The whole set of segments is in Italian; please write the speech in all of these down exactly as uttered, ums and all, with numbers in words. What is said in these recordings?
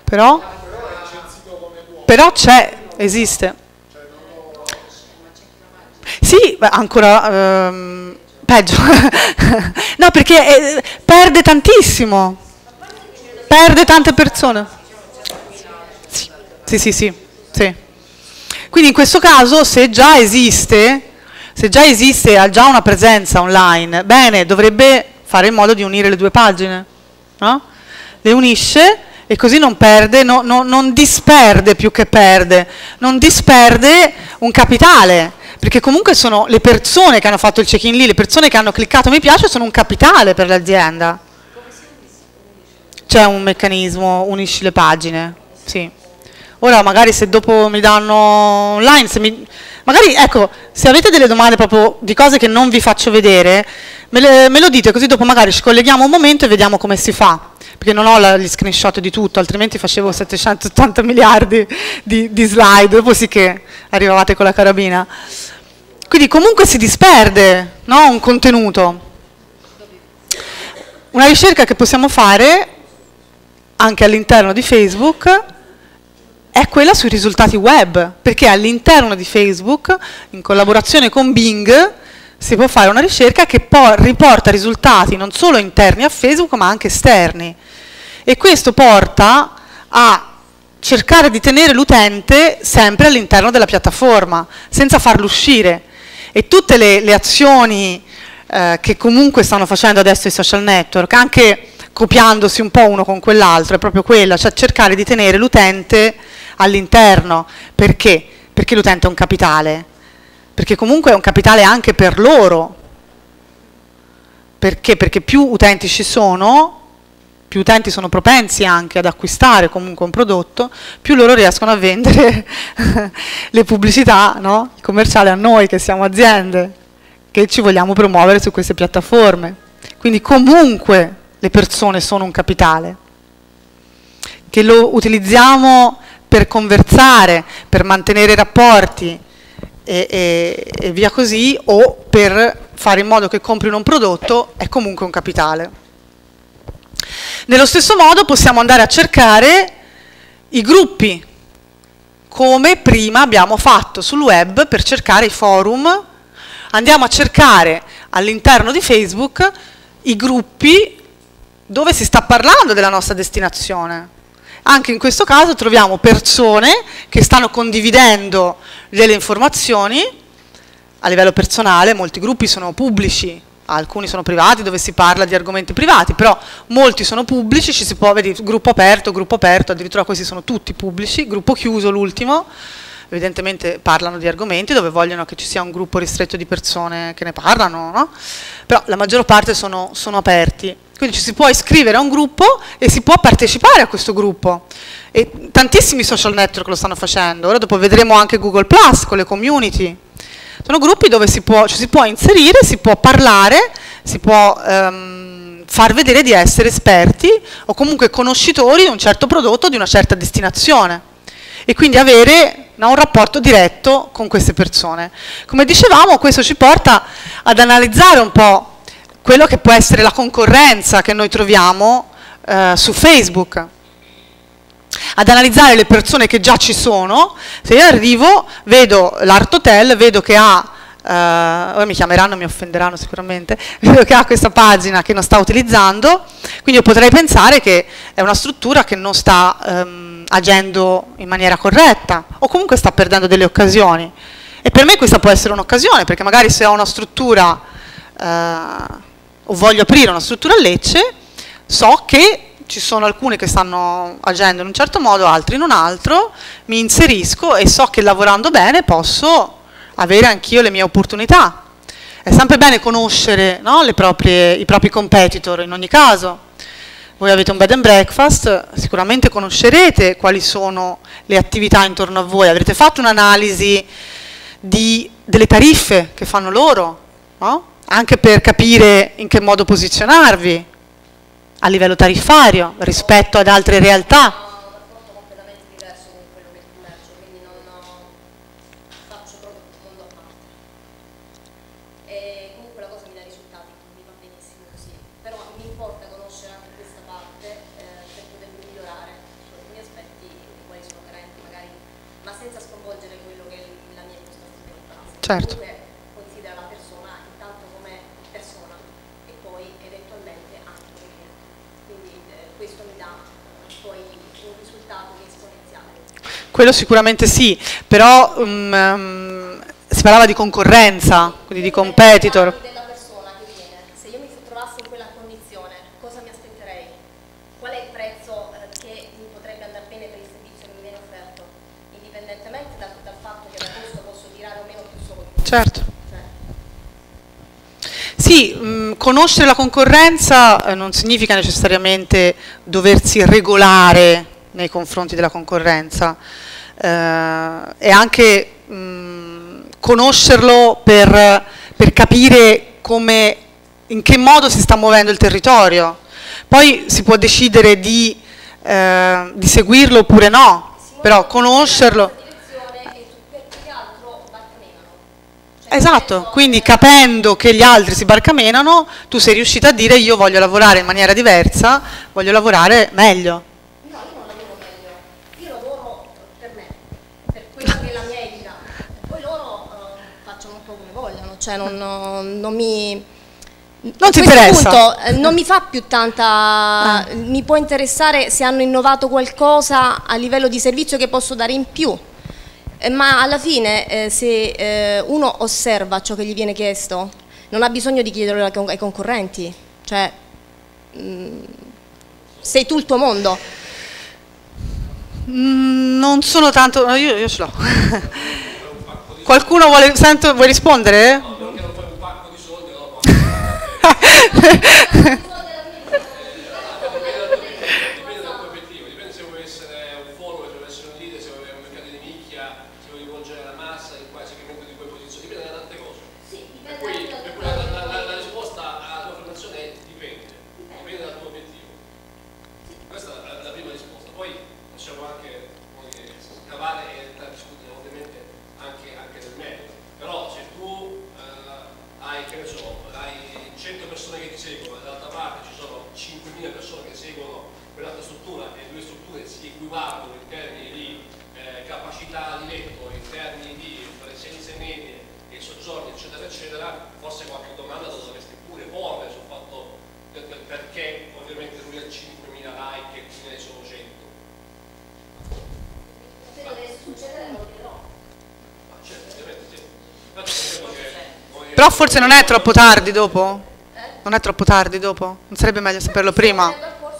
Però, però c'è, esiste. Sì, ancora ehm, peggio. No, perché eh, perde tantissimo. Perde tante persone. Sì, sì, sì, sì, sì. Quindi in questo caso, se già esiste, se già esiste, ha già una presenza online, bene, dovrebbe fare in modo di unire le due pagine, no? Le unisce e così non perde, no, no, non disperde più che perde, non disperde un capitale, perché comunque sono le persone che hanno fatto il check-in lì, le persone che hanno cliccato mi piace sono un capitale per l'azienda. C'è un meccanismo, unisci le pagine, sì. Ora magari se dopo mi danno online, se mi, magari ecco, se avete delle domande proprio di cose che non vi faccio vedere, me, le, me lo dite, così dopo magari ci colleghiamo un momento e vediamo come si fa, perché non ho la, gli screenshot di tutto, altrimenti facevo settecentottanta miliardi di, di slide, dopo sì che arrivavate con la carabina. Quindi comunque si disperde, no, un contenuto. Una ricerca che possiamo fare anche all'interno di Facebook è quella sui risultati web, perché all'interno di Facebook, in collaborazione con Bing, si può fare una ricerca che poi riporta risultati non solo interni a Facebook, ma anche esterni. E questo porta a cercare di tenere l'utente sempre all'interno della piattaforma, senza farlo uscire. E tutte le, le azioni eh, che comunque stanno facendo adesso i social network, anche copiandosi un po' uno con quell'altro, è proprio quella, cioè cercare di tenere l'utente all'interno. Perché? Perché l'utente è un capitale, perché comunque è un capitale anche per loro. Perché? Perché più utenti ci sono, più utenti sono propensi anche ad acquistare comunque un prodotto, più loro riescono a vendere le pubblicità, no? Il commerciale a noi che siamo aziende, che ci vogliamo promuovere su queste piattaforme. Quindi comunque le persone sono un capitale, che lo utilizziamo per conversare, per mantenere rapporti e, e, e via così, o per fare in modo che comprino un prodotto, è comunque un capitale. Nello stesso modo possiamo andare a cercare i gruppi, come prima abbiamo fatto sul web per cercare i forum. Andiamo a cercare all'interno di Facebook i gruppi dove si sta parlando della nostra destinazione. Anche in questo caso troviamo persone che stanno condividendo delle informazioni a livello personale, molti gruppi sono pubblici, alcuni sono privati dove si parla di argomenti privati, però molti sono pubblici, ci si può vedere gruppo aperto, gruppo aperto, addirittura questi sono tutti pubblici, gruppo chiuso l'ultimo, evidentemente parlano di argomenti dove vogliono che ci sia un gruppo ristretto di persone che ne parlano, no? Però la maggior parte sono, sono aperti. Quindi ci si può iscrivere a un gruppo e si può partecipare a questo gruppo. E tantissimi social network lo stanno facendo. Ora dopo vedremo anche Google Plus con le community. Sono gruppi dove si può, ci si può inserire, si può parlare, si può ehm, far vedere di essere esperti o comunque conoscitori di un certo prodotto, di una certa destinazione. E quindi avere, no, un rapporto diretto con queste persone. Come dicevamo, questo ci porta ad analizzare un po' quello che può essere la concorrenza che noi troviamo eh, su Facebook, ad analizzare le persone che già ci sono. Se io arrivo, vedo l'Art Hotel, vedo che ha, eh, ora mi chiameranno, mi offenderanno sicuramente, vedo che ha questa pagina che non sta utilizzando, quindi io potrei pensare che è una struttura che non sta ehm, agendo in maniera corretta, o comunque sta perdendo delle occasioni. E per me questa può essere un'occasione, perché magari se ho una struttura eh, o voglio aprire una struttura a Lecce, so che ci sono alcuni che stanno agendo in un certo modo, altri in un altro, mi inserisco e so che lavorando bene posso avere anch'io le mie opportunità. È sempre bene conoscere, no, le proprie, i propri competitor in ogni caso. Voi avete un bed and breakfast, sicuramente conoscerete quali sono le attività intorno a voi, avrete fatto un'analisi delle tariffe che fanno loro, no? Anche per capire in che modo posizionarvi a livello tariffario rispetto ad altre realtà. Ho un rapporto completamente diverso con quello che è il commercio, quindi non faccio prodotti mondo a parte. E comunque la cosa mi dà risultati, mi va benissimo così. Però mi importa conoscere anche questa parte eh, per poter migliorare su alcuni aspetti. senza sconvolgere quello che è la mia impostazione. Certo. Comunque considera la persona intanto come persona e poi eventualmente anche come cliente. Quindi eh, questo mi dà eh, poi un risultato che è esponenziale. Quello sicuramente sì, però um, um, si parlava di concorrenza, quindi di competitor. Della persona che viene, se io mi trovassi in quella condizione, cosa mi aspetterei? Qual è il prezzo eh, che mi potrebbe andare bene per il servizio che mi viene offerto? Indipendentemente dal, dal fatto che da questo posso tirare o meno più soldi. Certo. Cioè. Sì, mh, conoscere la concorrenza eh, non significa necessariamente doversi regolare nei confronti della concorrenza, eh, è anche mh, conoscerlo per, per capire come, in che modo si sta muovendo il territorio. Poi si può decidere di, eh, di seguirlo oppure no, però conoscerlo. Esatto, quindi capendo che gli altri si barcamenano, tu sei riuscita a dire io voglio lavorare in maniera diversa, voglio lavorare meglio. No, io non lavoro meglio, io lavoro per me, per quella che è la mia etica, poi loro uh, facciano un po' come vogliono, cioè non, non mi... Non ti interessa? Punto, eh, non mi fa più tanta... Ah. Mi può interessare se hanno innovato qualcosa a livello di servizio che posso dare in più. Ma alla fine eh, se eh, uno osserva ciò che gli viene chiesto non ha bisogno di chiederlo ai, con ai concorrenti, cioè mh, sei tu il tuo mondo. Mm, non sono tanto, no, io, io ce l'ho. Qualcuno vuole, sento, vuoi rispondere? No, perché non fai un pacco di soldi dopo. Dipende dal tuo obiettivo, dipende se vuoi essere un follower, se vuoi essere un leader, se vuoi avere un mercato di nicchia, se vuoi rivolgere la massa, in quale segmento di quelle posizioni, dipende da tante cose. Sì, per cui, per cui la, la, la, la risposta alla tua affermazione è dipende, dipende dal tuo obiettivo. Questa è la, la prima risposta, poi possiamo anche dire, scavare e discutere ovviamente anche, anche nel merito, però se tu eh, hai, che ne so, hai cento persone che ti seguono, dall'altra parte ci sono cinquemila persone che seguono quell'altra struttura e due strutture si equivalgono in termini di eh, capacità di letto, in termini di presenze medie e soggiorni eccetera eccetera, forse qualche domanda lo dovresti pure porre sul fatto per, per, perché ovviamente lui ha cinquemila like e qui ne sono cento. Se dovesse succedere lo dirò. Ma certo, ovviamente sì. Che, Però forse non è troppo tardi dopo? Eh? Non è troppo tardi dopo? Non sarebbe meglio saperlo prima?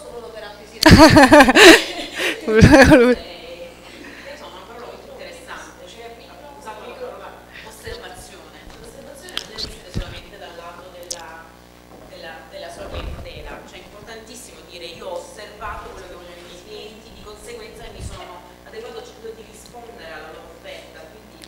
Insomma, una parola molto interessante, cioè ha usato la parola osservazione. L'osservazione non deve essere solamente dal lato della, della, della sua clientela, cioè è importantissimo dire io ho osservato quello che vogliono i miei clienti, di conseguenza mi sono adeguato cerco di rispondere alla loro offerta. Quindi,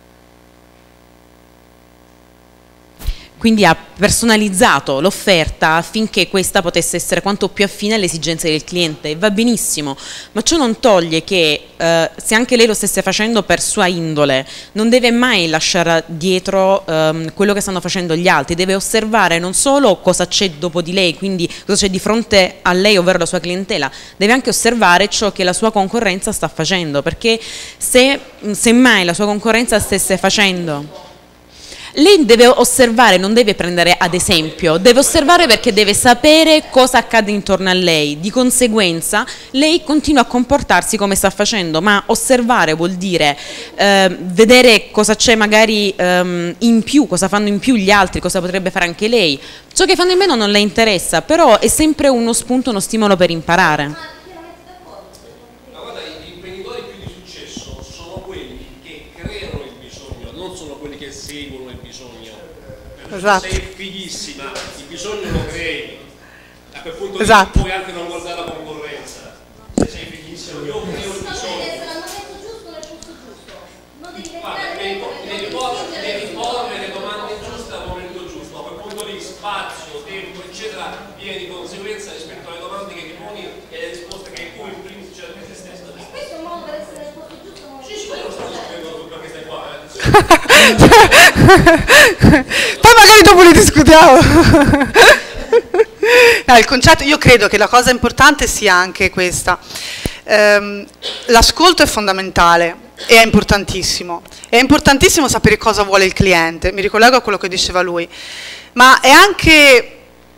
Quindi ha personalizzato l'offerta affinché questa potesse essere quanto più affine alle esigenze del cliente, e va benissimo, ma ciò non toglie che eh, se anche lei lo stesse facendo per sua indole, non deve mai lasciare dietro ehm, quello che stanno facendo gli altri, deve osservare non solo cosa c'è dopo di lei, quindi cosa c'è di fronte a lei, ovvero la sua clientela, deve anche osservare ciò che la sua concorrenza sta facendo, perché se semmai la sua concorrenza stesse facendo... Lei deve osservare, non deve prendere ad esempio, deve osservare perché deve sapere cosa accade intorno a lei, di conseguenza lei continua a comportarsi come sta facendo, ma osservare vuol dire eh, vedere cosa c'è magari ehm, in più, cosa fanno in più gli altri, cosa potrebbe fare anche lei. Ciò che fanno in meno non le interessa, però è sempre uno spunto, uno stimolo per imparare. Esatto. Sei fighissima, il bisogno lo crei, a quel punto esatto. puoi anche non guardare la concorrenza, se sei fighissima, io creo il bisogno. Devi porre le domande giuste al momento giusto, a quel punto lì spazio, tempo eccetera viene di conseguenza rispetto alle domande che ti poni e le risposte che tu in primis cerchi te stessa. Questo è un modo per essere nel posto giusto. Sì, sì, io lo sto dicendo perché stai qua. Poi magari dopo ne discutiamo. No, il concetto, io credo che la cosa importante sia anche questa. Ehm, l'ascolto è fondamentale, e è importantissimo. È importantissimo sapere cosa vuole il cliente, mi ricollego a quello che diceva lui, ma è anche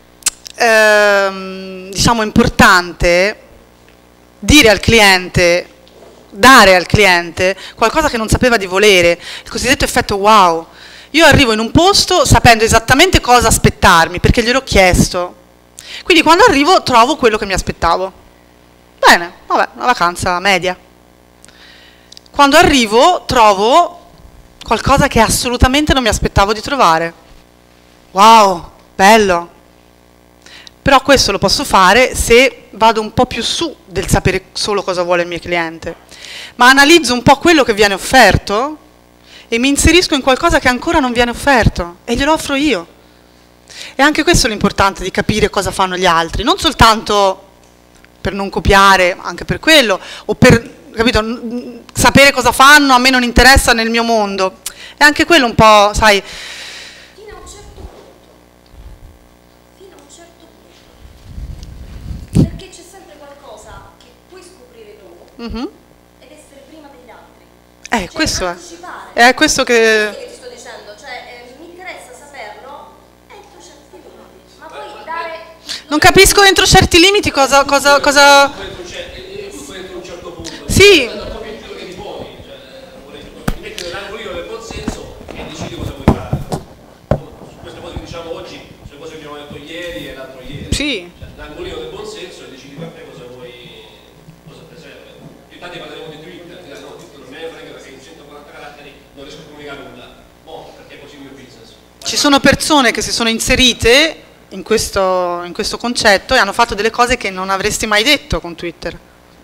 ehm, diciamo importante dire al cliente, dare al cliente qualcosa che non sapeva di volere, il cosiddetto effetto wow. Io arrivo in un posto sapendo esattamente cosa aspettarmi, perché gliel'ho chiesto. Quindi quando arrivo trovo quello che mi aspettavo. Bene, vabbè, una vacanza media. Quando arrivo trovo qualcosa che assolutamente non mi aspettavo di trovare. Wow, bello. Però questo lo posso fare se vado un po' più su del sapere solo cosa vuole il mio cliente. Ma analizzo un po' quello che viene offerto e mi inserisco in qualcosa che ancora non viene offerto e glielo offro io. E anche questo è l'importante, di capire cosa fanno gli altri, non soltanto per non copiare, anche per quello, o per, capito, sapere cosa fanno, a me non interessa nel mio mondo. È anche quello un po', sai... Fino a un certo punto. Fino a un certo punto. Perché c'è sempre qualcosa che puoi scoprire tu Mm-hmm. ed essere prima degli altri. Eh, Cioè, questo è. anticipare. È questo che... Che ti sto dicendo, cioè eh, mi interessa saperlo entro certi limiti, ma poi dare... Non capisco entro certi limiti cosa... cosa, cosa... Entro un certo punto. Sì. L'obiettivo che ti poni, cioè, ti metti nell'angolino del buon senso e decidi cosa vuoi fare. Su queste cose che diciamo oggi, sulle cose che abbiamo detto ieri e l'altro ieri. Sì. Cioè, l'angolino del buon senso e decidi per te cosa vuoi, cosa ti serve. Più tardi parleremo di Twitter, ti no, Twitter non me ne frega perché in centoquaranta caratteri non riesco a comunicare nulla. Boh, perché è così il mio business. Ci sono persone che si sono inserite in questo, in questo concetto e hanno fatto delle cose che non avresti mai detto con Twitter.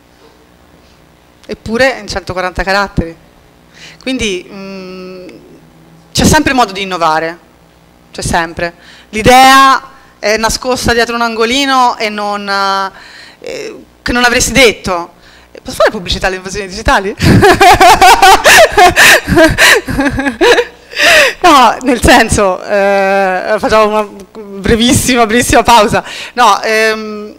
Eppure in centoquaranta caratteri. Quindi mh, c'è sempre modo di innovare, c'è sempre. L'idea è nascosta dietro un angolino e non, eh, che non avresti detto. Posso fare pubblicità alle invasioni digitali? No, nel senso, eh, facciamo una brevissima, brevissima pausa. No, ehm,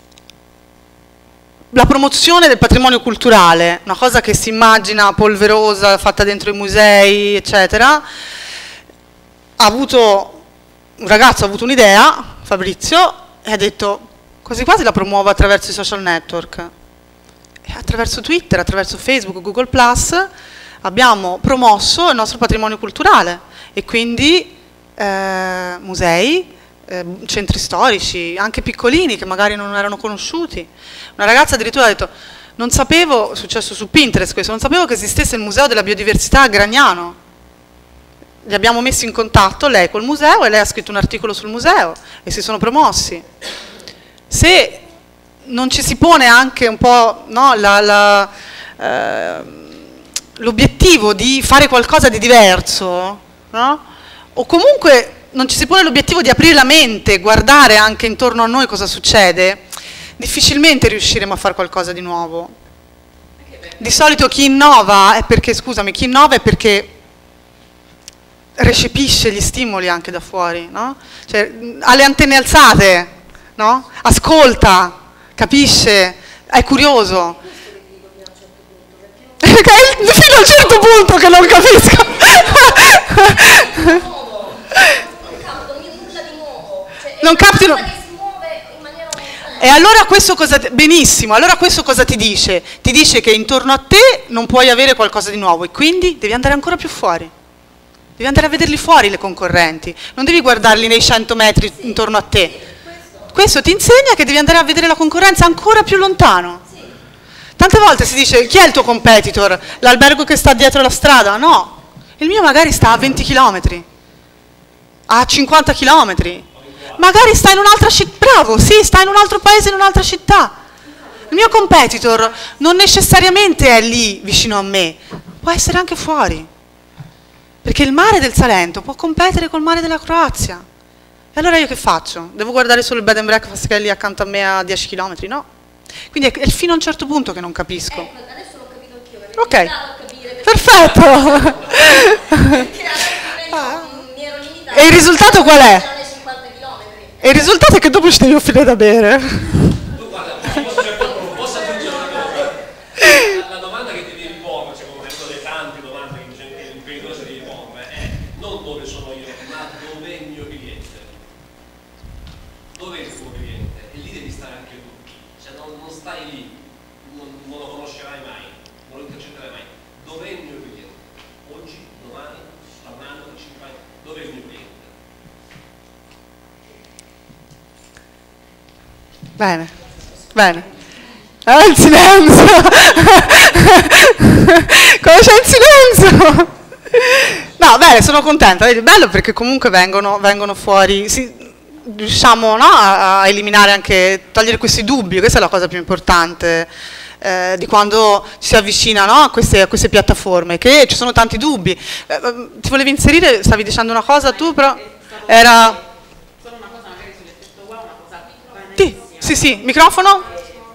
la promozione del patrimonio culturale, una cosa che si immagina polverosa, fatta dentro i musei, eccetera, ha avuto, un ragazzo ha avuto un'idea, Fabrizio, e ha detto, quasi quasi la promuovo attraverso i social network. E attraverso Twitter, attraverso Facebook, Google Plus, abbiamo promosso il nostro patrimonio culturale e quindi eh, musei, eh, centri storici, anche piccolini che magari non erano conosciuti. Una ragazza addirittura ha detto, non sapevo, è successo su Pinterest questo, non sapevo che esistesse il Museo della Biodiversità a Gragnano. Li abbiamo messi in contatto, lei col museo, e lei ha scritto un articolo sul museo e si sono promossi. Se non ci si pone anche un po', no, la... la eh, l'obiettivo di fare qualcosa di diverso, no? O comunque non ci si pone l'obiettivo di aprire la mente, guardare anche intorno a noi cosa succede, difficilmente riusciremo a fare qualcosa di nuovo. Di solito chi innova è perché, scusami, chi innova è perché recepisce gli stimoli anche da fuori, no? Cioè, ha le antenne alzate, no? Ascolta, capisce, è curioso. Fino a un certo punto che non capisco. Non captino. E allora questo cosa ti... benissimo, allora questo cosa ti dice? Ti dice che intorno a te non puoi avere qualcosa di nuovo e quindi devi andare ancora più fuori. Devi andare a vederli fuori le concorrenti, non devi guardarli nei cento metri intorno a te. Questo ti insegna che devi andare a vedere la concorrenza ancora più lontano. Tante volte si dice, chi è il tuo competitor? L'albergo che sta dietro la strada? No, il mio magari sta a venti chilometri, a cinquanta chilometri, magari sta in un'altra città, bravo, sì, sta in un altro paese, in un'altra città. Il mio competitor non necessariamente è lì vicino a me, può essere anche fuori, perché il mare del Salento può competere col mare della Croazia. E allora io che faccio? Devo guardare solo il bed and breakfast che è lì accanto a me a dieci chilometri? No. Quindi è fino a un certo punto che non capisco. Ecco, adesso l'ho capito anch'io, perché ok, mi a capire perfetto. Perché adesso mi ero limitata. E il risultato qual è? cinquanta chilometri. E il risultato è che dopo ci devi offrire da bere. Tu guarda, posso, posso aggiungere una cosa? La, la domanda che ti devi porre, secondo me, che cosa devi porre è non dove sono io, ma dove è il mio cliente. Dove è il tuo cliente? E lì devi stare anche tu. Cioè non, non stai lì, non, non lo conoscerai mai, non lo intercetterai mai. Dove è il mio cliente? Oggi, domani, tra un anno, tra cinque anni, dove è il mio cliente? Bene, bene. Ah, il silenzio! Come c'è il silenzio? No, bene, sono contenta, vedi, bello perché comunque vengono, vengono fuori, si, riusciamo, no, a, a eliminare anche, togliere questi dubbi, questa è la cosa più importante eh, di quando ci si avvicina, no, a, queste, a queste piattaforme, che ci sono tanti dubbi. Eh, ti volevi inserire, stavi dicendo una cosa tu, però era... Solo una cosa magari sull'effetto wow, una cosa Sì, sì, sì, microfono?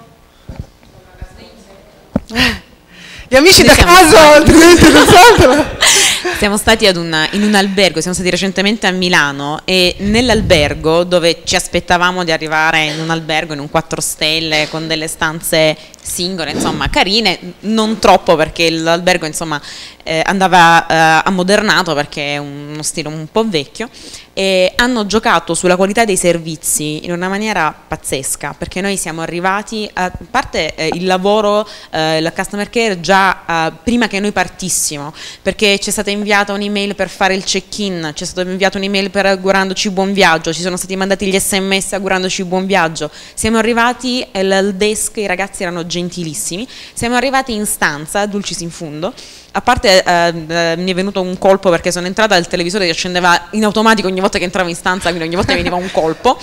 Gli amici da caso, altrimenti non saltano. Siamo stati ad una, in un albergo, siamo stati recentemente a Milano e nell'albergo dove ci aspettavamo di arrivare in un albergo, in un quattro stelle con delle stanze singole, insomma carine, non troppo perché l'albergo insomma eh, andava eh, ammodernato perché è uno stile un po' vecchio, e hanno giocato sulla qualità dei servizi in una maniera pazzesca, perché noi siamo arrivati, a parte eh, il lavoro, eh, la customer care già eh, prima che noi partissimo, perché c'è stata inviata un'email per fare il check-in, c'è stata inviata un'email per augurandoci buon viaggio, ci sono stati mandati gli sms augurandoci buon viaggio, siamo arrivati al desk, i ragazzi erano gentilissimi, siamo arrivati in stanza, dulcis in fundo, a parte eh, eh, mi è venuto un colpo perché sono entrata, il televisore si accendeva in automatico ogni volta che entravo in stanza, quindi ogni volta mi veniva un colpo,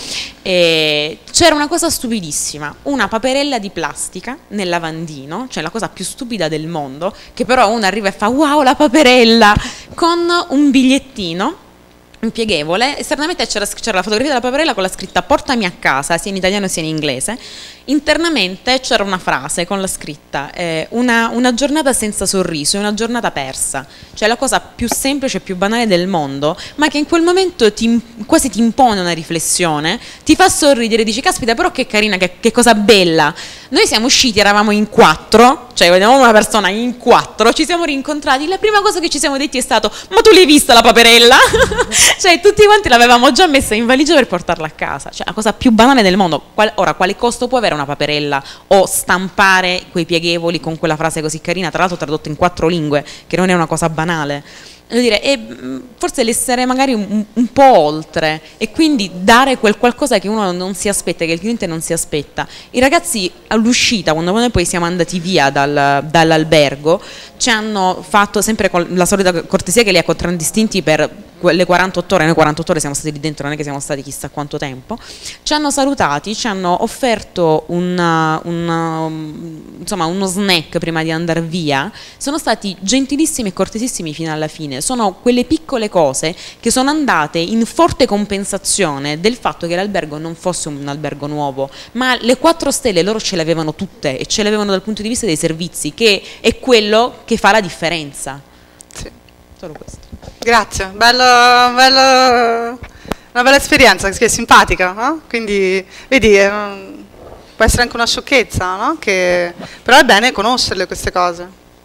e c'era una cosa stupidissima, una paperella di plastica nel lavandino, cioè la cosa più stupida del mondo, che però uno arriva e fa wow la paperella, con un bigliettino impieghevole, esternamente c'era la fotografia della paperella con la scritta portami a casa, sia in italiano sia in inglese, internamente c'era una frase con la scritta eh, una, una giornata senza sorriso è una giornata persa, cioè la cosa più semplice e più banale del mondo, ma che in quel momento ti, quasi ti impone una riflessione, ti fa sorridere, dici caspita però che carina, che, che cosa bella. Noi siamo usciti, eravamo in quattro, cioè vedevamo una persona in quattro, ci siamo rincontrati, la prima cosa che ci siamo detti è stato ma tu l'hai vista la paperella? Cioè tutti quanti l'avevamo già messa in valigia per portarla a casa, cioè la cosa più banale del mondo. Qual, ora quale costo può avere una paperella o stampare quei pieghevoli con quella frase così carina, tra l'altro tradotta in quattro lingue, che non è una cosa banale. Voglio dire, e forse l'essere magari un, un po' oltre e quindi dare quel qualcosa che uno non si aspetta, che il cliente non si aspetta. I ragazzi all'uscita, quando noi poi siamo andati via dal, dall'albergo, ci hanno fatto sempre con la solita cortesia che li ha contraddistinti per le quarantotto ore, noi quarantotto ore siamo stati lì dentro, non è che siamo stati chissà quanto tempo, ci hanno salutati, ci hanno offerto una, una, insomma, uno snack prima di andare via, sono stati gentilissimi e cortesissimi fino alla fine, sono quelle piccole cose che sono andate in forte compensazione del fatto che l'albergo non fosse un albergo nuovo, ma le quattro stelle loro ce le avevano tutte e ce le avevano dal punto di vista dei servizi, che è quello che fa la differenza. Sì. Solo questo. Grazie, bella, bella, una bella esperienza, che è simpatica, no? Quindi vedi, eh, può essere anche una sciocchezza, no? Che, però è bene conoscerle queste cose.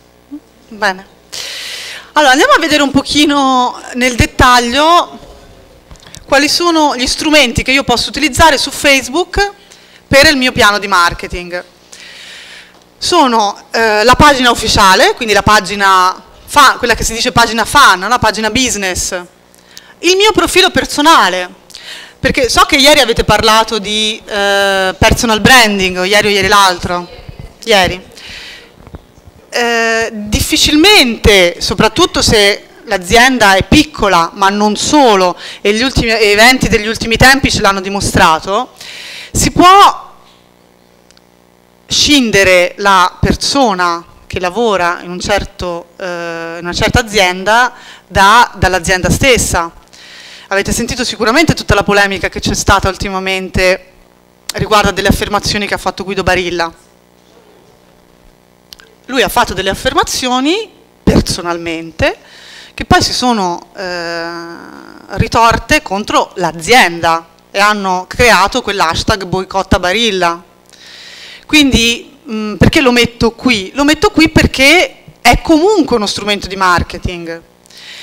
Bene. Allora andiamo a vedere un pochino nel dettaglio quali sono gli strumenti che io posso utilizzare su Facebook per il mio piano di marketing. Sono eh, la pagina ufficiale, quindi la pagina fan, quella che si dice pagina fan, la pagina business, il mio profilo personale, perché so che ieri avete parlato di eh, personal branding, o ieri o ieri l'altro, ieri. Eh, difficilmente, soprattutto se l'azienda è piccola, ma non solo, e gli ultimi eventi degli ultimi tempi ce l'hanno dimostrato, si può scindere la persona che lavora in, un certo, eh, in una certa azienda da, dall'azienda stessa. Avete sentito sicuramente tutta la polemica che c'è stata ultimamente riguardo a delle affermazioni che ha fatto Guido Barilla. Lui ha fatto delle affermazioni personalmente che poi si sono eh, ritorte contro l'azienda e hanno creato quell'hashtag boicotta Barilla. Quindi mh, perché lo metto qui? Lo metto qui perché è comunque uno strumento di marketing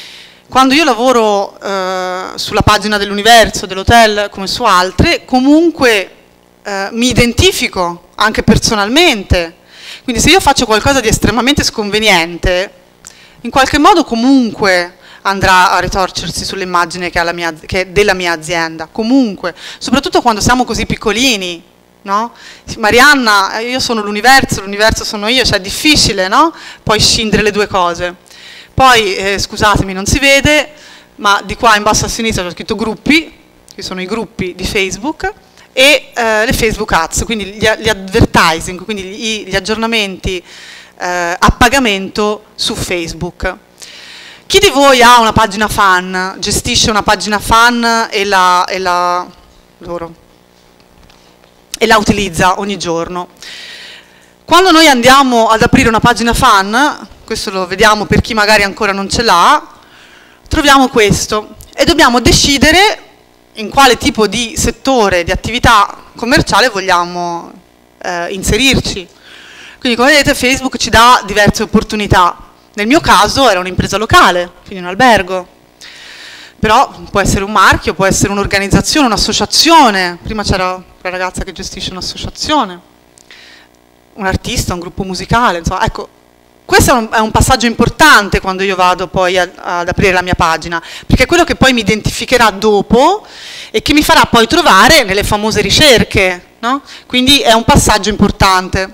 quando io lavoro eh, sulla pagina dell'Universo, dell'Hotel, come su altre, comunque eh, mi identifico anche personalmente. Quindi se io faccio qualcosa di estremamente sconveniente, in qualche modo comunque andrà a ritorcersi sull'immagine che, che è della mia azienda, comunque, soprattutto quando siamo così piccolini, no? Marianna, io sono l'Universo, l'Universo sono io, cioè è difficile, no? Poi scindere le due cose. Poi, eh, scusatemi, non si vede, ma di qua in basso a sinistra c'è scritto gruppi, che sono i gruppi di Facebook, e eh, le Facebook Ads, quindi gli, gli advertising, quindi gli, gli aggiornamenti eh, a pagamento su Facebook. Chi di voi ha una pagina fan, gestisce una pagina fan e la, e la, loro, e la utilizza ogni giorno? Quando noi andiamo ad aprire una pagina fan, questo lo vediamo per chi magari ancora non ce l'ha, troviamo questo e dobbiamo decidere in quale tipo di settore, di attività commerciale vogliamo eh, inserirci. Quindi come vedete Facebook ci dà diverse opportunità. Nel mio caso era un'impresa locale, quindi un albergo, però può essere un marchio, può essere un'organizzazione, un'associazione. Prima c'era una ragazza che gestisce un'associazione, un artista, un gruppo musicale, insomma, ecco. Questo è un, è un passaggio importante quando io vado poi a, ad aprire la mia pagina, perché è quello che poi mi identificherà dopo e che mi farà poi trovare nelle famose ricerche, no? Quindi è un passaggio importante.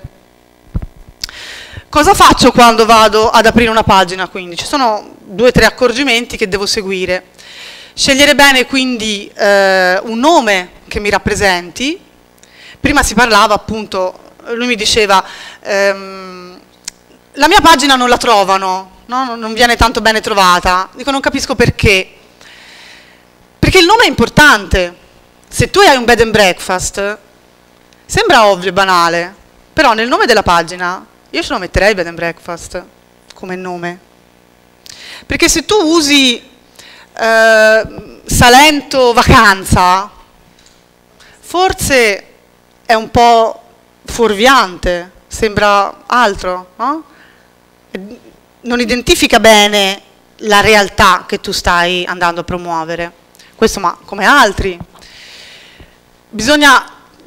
Cosa faccio quando vado ad aprire una pagina? Quindi ci sono due o tre accorgimenti che devo seguire. Scegliere bene quindi eh, un nome che mi rappresenti. Prima si parlava appunto, lui mi diceva... Ehm, la mia pagina non la trovano, no? Non viene tanto bene trovata. Dico, non capisco perché. Perché il nome è importante. Se tu hai un bed and breakfast, sembra ovvio e banale, però nel nome della pagina io ce lo metterei bed and breakfast come nome. Perché se tu usi eh, Salento Vacanza, forse è un po' fuorviante, sembra altro, no? Non identifica bene la realtà che tu stai andando a promuovere. Questo, ma come altri. Bisogna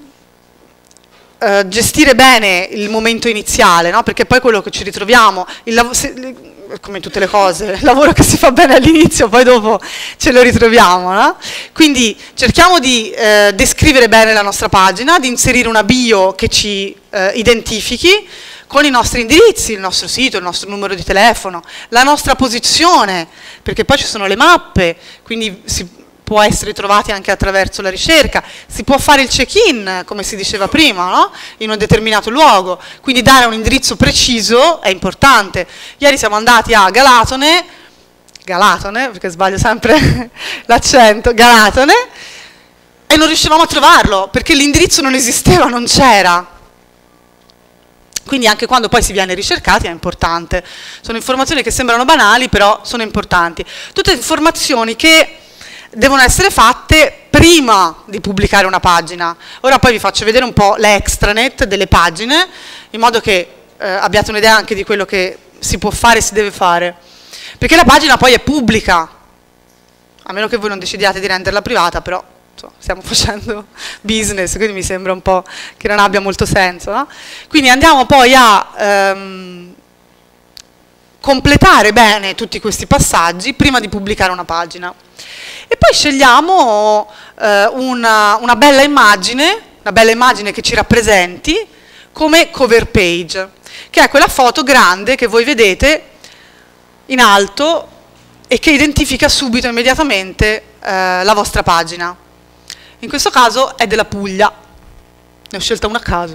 eh, gestire bene il momento iniziale, no? Perché poi quello che ci ritroviamo, il se, come tutte le cose, il lavoro che si fa bene all'inizio, poi dopo ce lo ritroviamo, no? Quindi cerchiamo di eh, descrivere bene la nostra pagina, di inserire una bio che ci eh, identifichi, con i nostri indirizzi, il nostro sito, il nostro numero di telefono, la nostra posizione, perché poi ci sono le mappe, quindi si può essere trovati anche attraverso la ricerca, si può fare il check-in, come si diceva prima, no? In un determinato luogo, quindi dare un indirizzo preciso è importante. Ieri siamo andati a Galatone, Galatone, perché sbaglio sempre l'accento, Galatone, e non riuscivamo a trovarlo, perché l'indirizzo non esisteva, non c'era. Quindi anche quando poi si viene ricercati è importante. Sono informazioni che sembrano banali, però sono importanti. Tutte informazioni che devono essere fatte prima di pubblicare una pagina. Ora poi vi faccio vedere un po' le extranet delle pagine, in modo che eh, abbiate un'idea anche di quello che si può fare e si deve fare. Perché la pagina poi è pubblica, a meno che voi non decidiate di renderla privata, però stiamo facendo business, quindi mi sembra un po' che non abbia molto senso, no? Quindi andiamo poi a ehm, completare bene tutti questi passaggi prima di pubblicare una pagina. E poi scegliamo eh, una, una bella immagine, una bella immagine che ci rappresenti come cover page, che è quella foto grande che voi vedete in alto e che identifica subito, immediatamente, eh, la vostra pagina. In questo caso è della Puglia, ne ho scelta una a caso.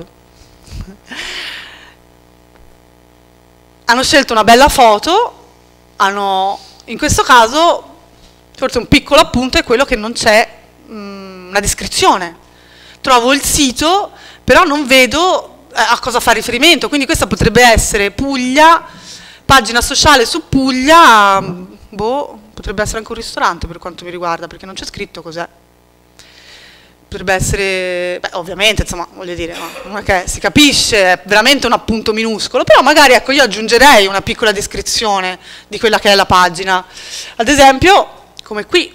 Hanno scelto una bella foto, hanno, in questo caso, forse un piccolo appunto è quello che non c'è una descrizione. Trovo il sito, però non vedo eh, a cosa fa riferimento, quindi questa potrebbe essere Puglia, pagina sociale su Puglia, boh, potrebbe essere anche un ristorante per quanto mi riguarda, perché non c'è scritto cos'è. potrebbe essere, beh, ovviamente, insomma, voglio dire, no, non è che si capisce, è veramente un appunto minuscolo, però magari, ecco, io aggiungerei una piccola descrizione di quella che è la pagina. Ad esempio, come qui,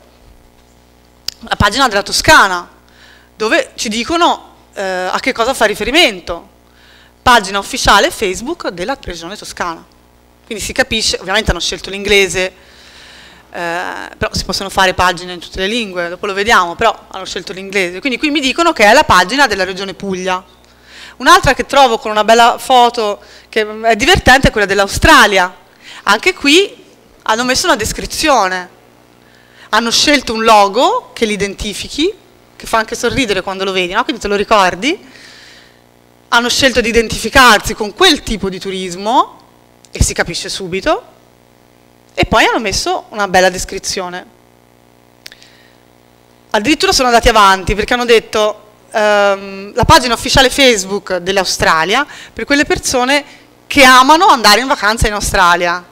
la pagina della Toscana, dove ci dicono eh, a che cosa fa riferimento. Pagina ufficiale Facebook della Regione Toscana. Quindi si capisce, ovviamente hanno scelto l'inglese, eh, però si possono fare pagine in tutte le lingue, dopo lo vediamo, però hanno scelto l'inglese. Quindi qui mi dicono che è la pagina della Regione Puglia. Un'altra che trovo con una bella foto che è divertente è quella dell'Australia. Anche qui hanno messo una descrizione. Hanno scelto un logo che li identifichi, che fa anche sorridere quando lo vedi, no? Quindi te lo ricordi. Hanno scelto di identificarsi con quel tipo di turismo, e si capisce subito, e poi hanno messo una bella descrizione. Addirittura sono andati avanti, perché hanno detto ehm, la pagina ufficiale Facebook dell'Australia per quelle persone che amano andare in vacanza in Australia.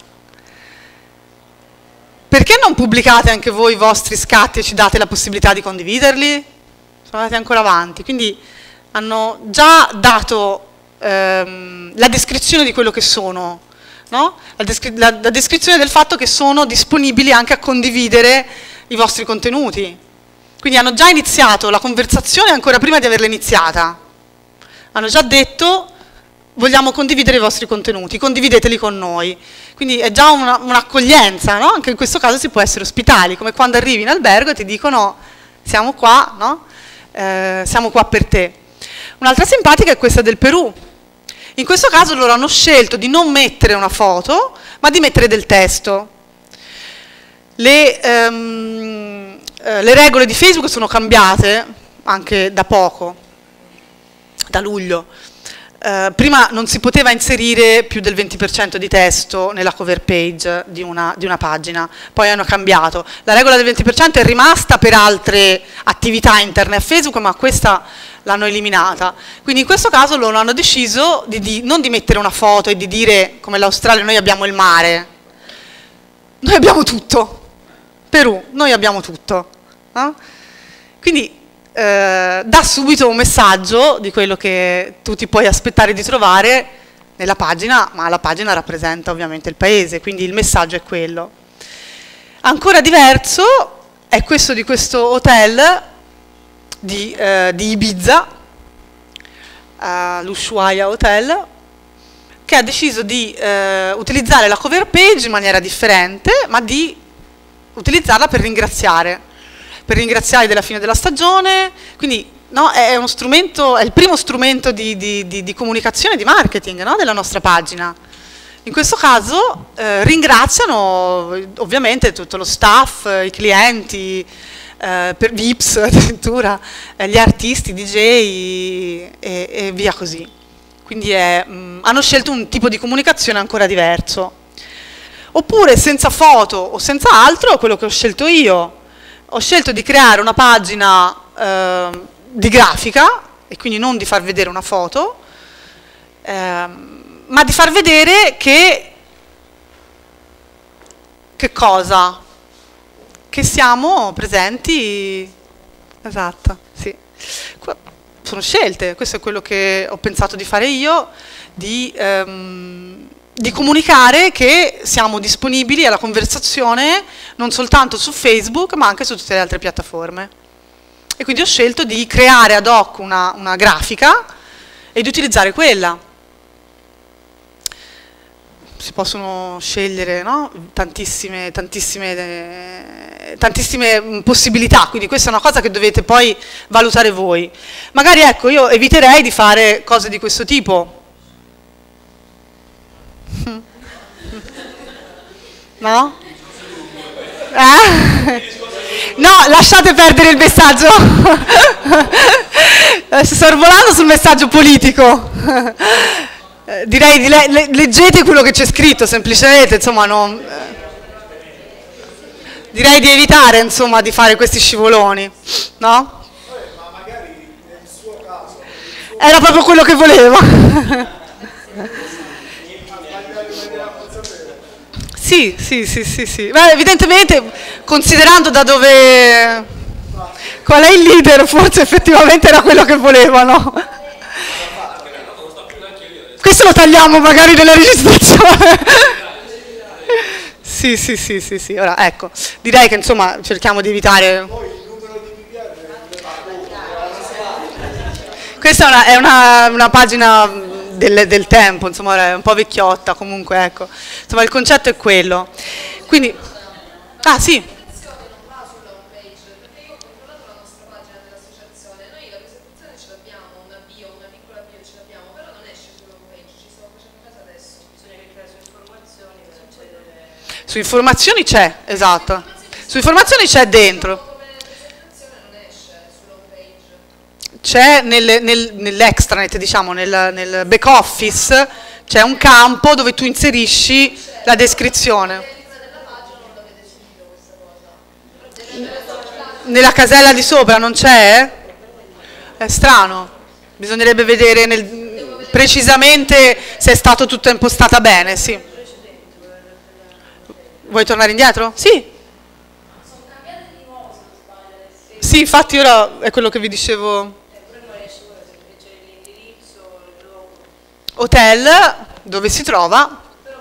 Perché non pubblicate anche voi i vostri scatti e ci date la possibilità di condividerli? Sono andati ancora avanti, quindi hanno già dato ehm, la descrizione di quello che sono, no? la, descri la, la descrizione del fatto che sono disponibili anche a condividere i vostri contenuti. Quindi hanno già iniziato la conversazione ancora prima di averla iniziata. Hanno già detto: vogliamo condividere i vostri contenuti, condivideteli con noi. Quindi è già un'accoglienza, no? Anche in questo caso si può essere ospitali, come quando arrivi in albergo e ti dicono: siamo qua, no? eh, siamo qua per te. Un'altra simpatica è questa del Perù. In questo caso loro hanno scelto di non mettere una foto, ma di mettere del testo. Le, ehm, eh, le regole di Facebook sono cambiate anche da poco, da luglio. Uh, prima non si poteva inserire più del venti per cento di testo nella cover page di una, di una pagina, poi hanno cambiato. La regola del venti per cento è rimasta per altre attività interne a Facebook, ma questa l'hanno eliminata. Quindi in questo caso loro hanno deciso di, di, non di mettere una foto e di dire, come l'Australia, noi abbiamo il mare. Noi abbiamo tutto. Perù, noi abbiamo tutto. No? Quindi Eh, dà subito un messaggio di quello che tu ti puoi aspettare di trovare nella pagina, ma la pagina rappresenta ovviamente il paese, quindi il messaggio è quello. Ancora diverso è questo di questo hotel di, eh, di Ibiza, eh, l'Ushuaia Hotel, che ha deciso di eh, utilizzare la cover page in maniera differente, ma di utilizzarla per ringraziare. per ringraziare della fine della stagione, quindi no, è uno strumento, è il primo strumento di, di, di, di comunicazione, di marketing, no, della nostra pagina. In questo caso eh, ringraziano ovviamente tutto lo staff, i clienti, eh, per V I P S addirittura, eh, gli artisti, D J e, e via così. Quindi è, mh, hanno scelto un tipo di comunicazione ancora diverso. Oppure senza foto o senza altro, quello che ho scelto io. Ho scelto di creare una pagina eh, di grafica, e quindi non di far vedere una foto, eh, ma di far vedere che, che cosa? Che siamo presenti, esatto, sì. Sono scelte, questo è quello che ho pensato di fare io, di... Ehm, di comunicare che siamo disponibili alla conversazione non soltanto su Facebook ma anche su tutte le altre piattaforme. E quindi ho scelto di creare ad hoc una, una grafica e di utilizzare quella. Si possono scegliere, no? tantissime, tantissime, eh, tantissime possibilità, quindi questa è una cosa che dovete poi valutare voi. Magari ecco, io eviterei di fare cose di questo tipo. No? Eh? No, lasciate perdere il messaggio. Sto sorvolando sul messaggio politico. Direi di le le leggete quello che c'è scritto, semplicemente, insomma, non... direi di evitare, insomma, di fare questi scivoloni, no? Ma magari nel suo caso era proprio quello che volevo. Sì, sì, sì, sì, sì. Beh, evidentemente, considerando da dove, qual è il leader, forse effettivamente era quello che volevano. Questo lo tagliamo magari nella registrazione. Sì, sì, sì, sì, sì. Ora, ecco, direi che insomma cerchiamo di evitare. Questa è una, è una, una pagina del, del tempo, insomma, è un po' vecchiotta comunque, ecco. Insomma, il concetto è quello. Quindi, ah sì. Su informazioni c'è, esatto. Su informazioni c'è dentro. C'è nel, nel, nell'extranet, diciamo, nel, nel back office, c'è un campo dove tu inserisci la descrizione. Nella casella di sopra non c'è? È strano. Bisognerebbe vedere nel, precisamente se è stato tutta impostata bene, sì. Vuoi tornare indietro? Sì. Sì, infatti ora è quello che vi dicevo. Hotel, dove si trova?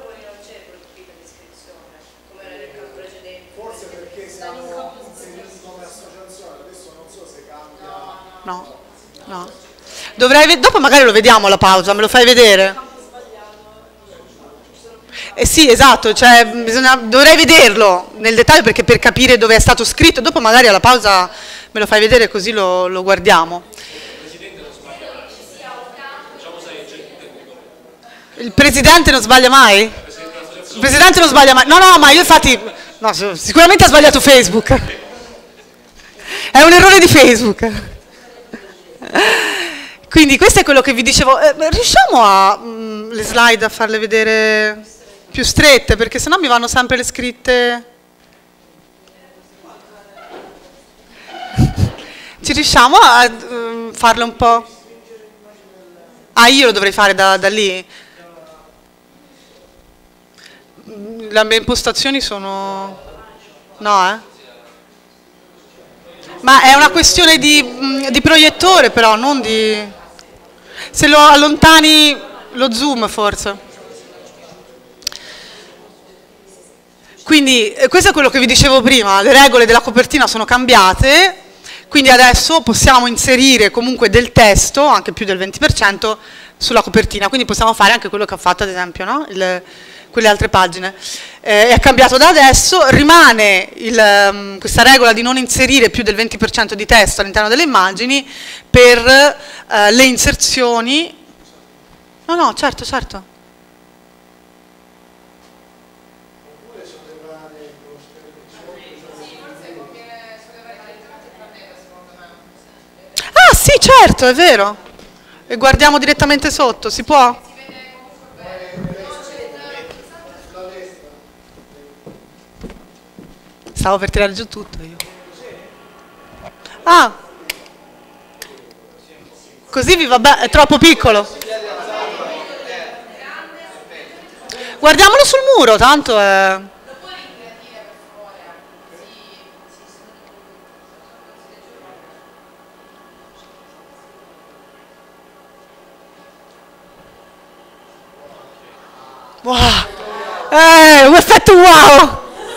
Forse perché siamo inseriti come associazione, adesso non so se cambia. No, no. Dovrei, dopo magari lo vediamo alla pausa, me lo fai vedere? Eh sì, esatto, cioè, bisogna, dovrei vederlo nel dettaglio perché per capire dove è stato scritto, dopo magari alla pausa me lo fai vedere così lo, lo guardiamo. Il presidente non sbaglia mai? Il presidente non sbaglia mai? No, no, ma io infatti, no, sicuramente ha sbagliato Facebook. È un errore di Facebook. Quindi questo è quello che vi dicevo. Eh, riusciamo a mh, le slide a farle vedere più strette, perché sennò mi vanno sempre le scritte. Ci riusciamo a uh, farle un po'? Ah, io lo dovrei fare da, da lì? Le mie impostazioni sono... No, eh? Ma è una questione di, di proiettore però, non di... Se lo allontani lo zoom forse. Quindi questo è quello che vi dicevo prima, le regole della copertina sono cambiate, quindi adesso possiamo inserire comunque del testo, anche più del venti per cento, sulla copertina, quindi possiamo fare anche quello che ho fatto ad esempio, no? Il, quelle altre pagine. Eh, è cambiato da adesso, rimane il, um, questa regola di non inserire più del venti per cento di testo all'interno delle immagini per uh, le inserzioni. No, no, certo, certo. Ah sì, certo, è vero. E guardiamo direttamente sotto, si può? Stavo per tirare giù tutto io. Ah, così vi va bene, è troppo piccolo. Guardiamolo sul muro, tanto è... Wow! Eh, un effetto wow!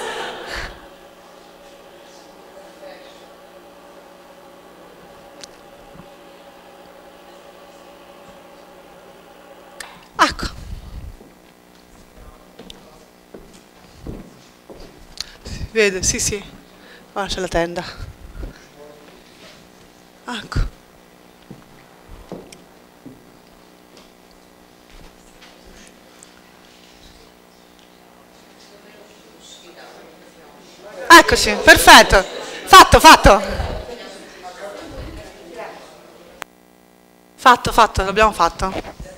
Ecco. Si vede, sì, sì. Guarda, c'è la tenda. Ecco. Eccoci, perfetto. Fatto, fatto. Fatto, fatto, l'abbiamo fatto.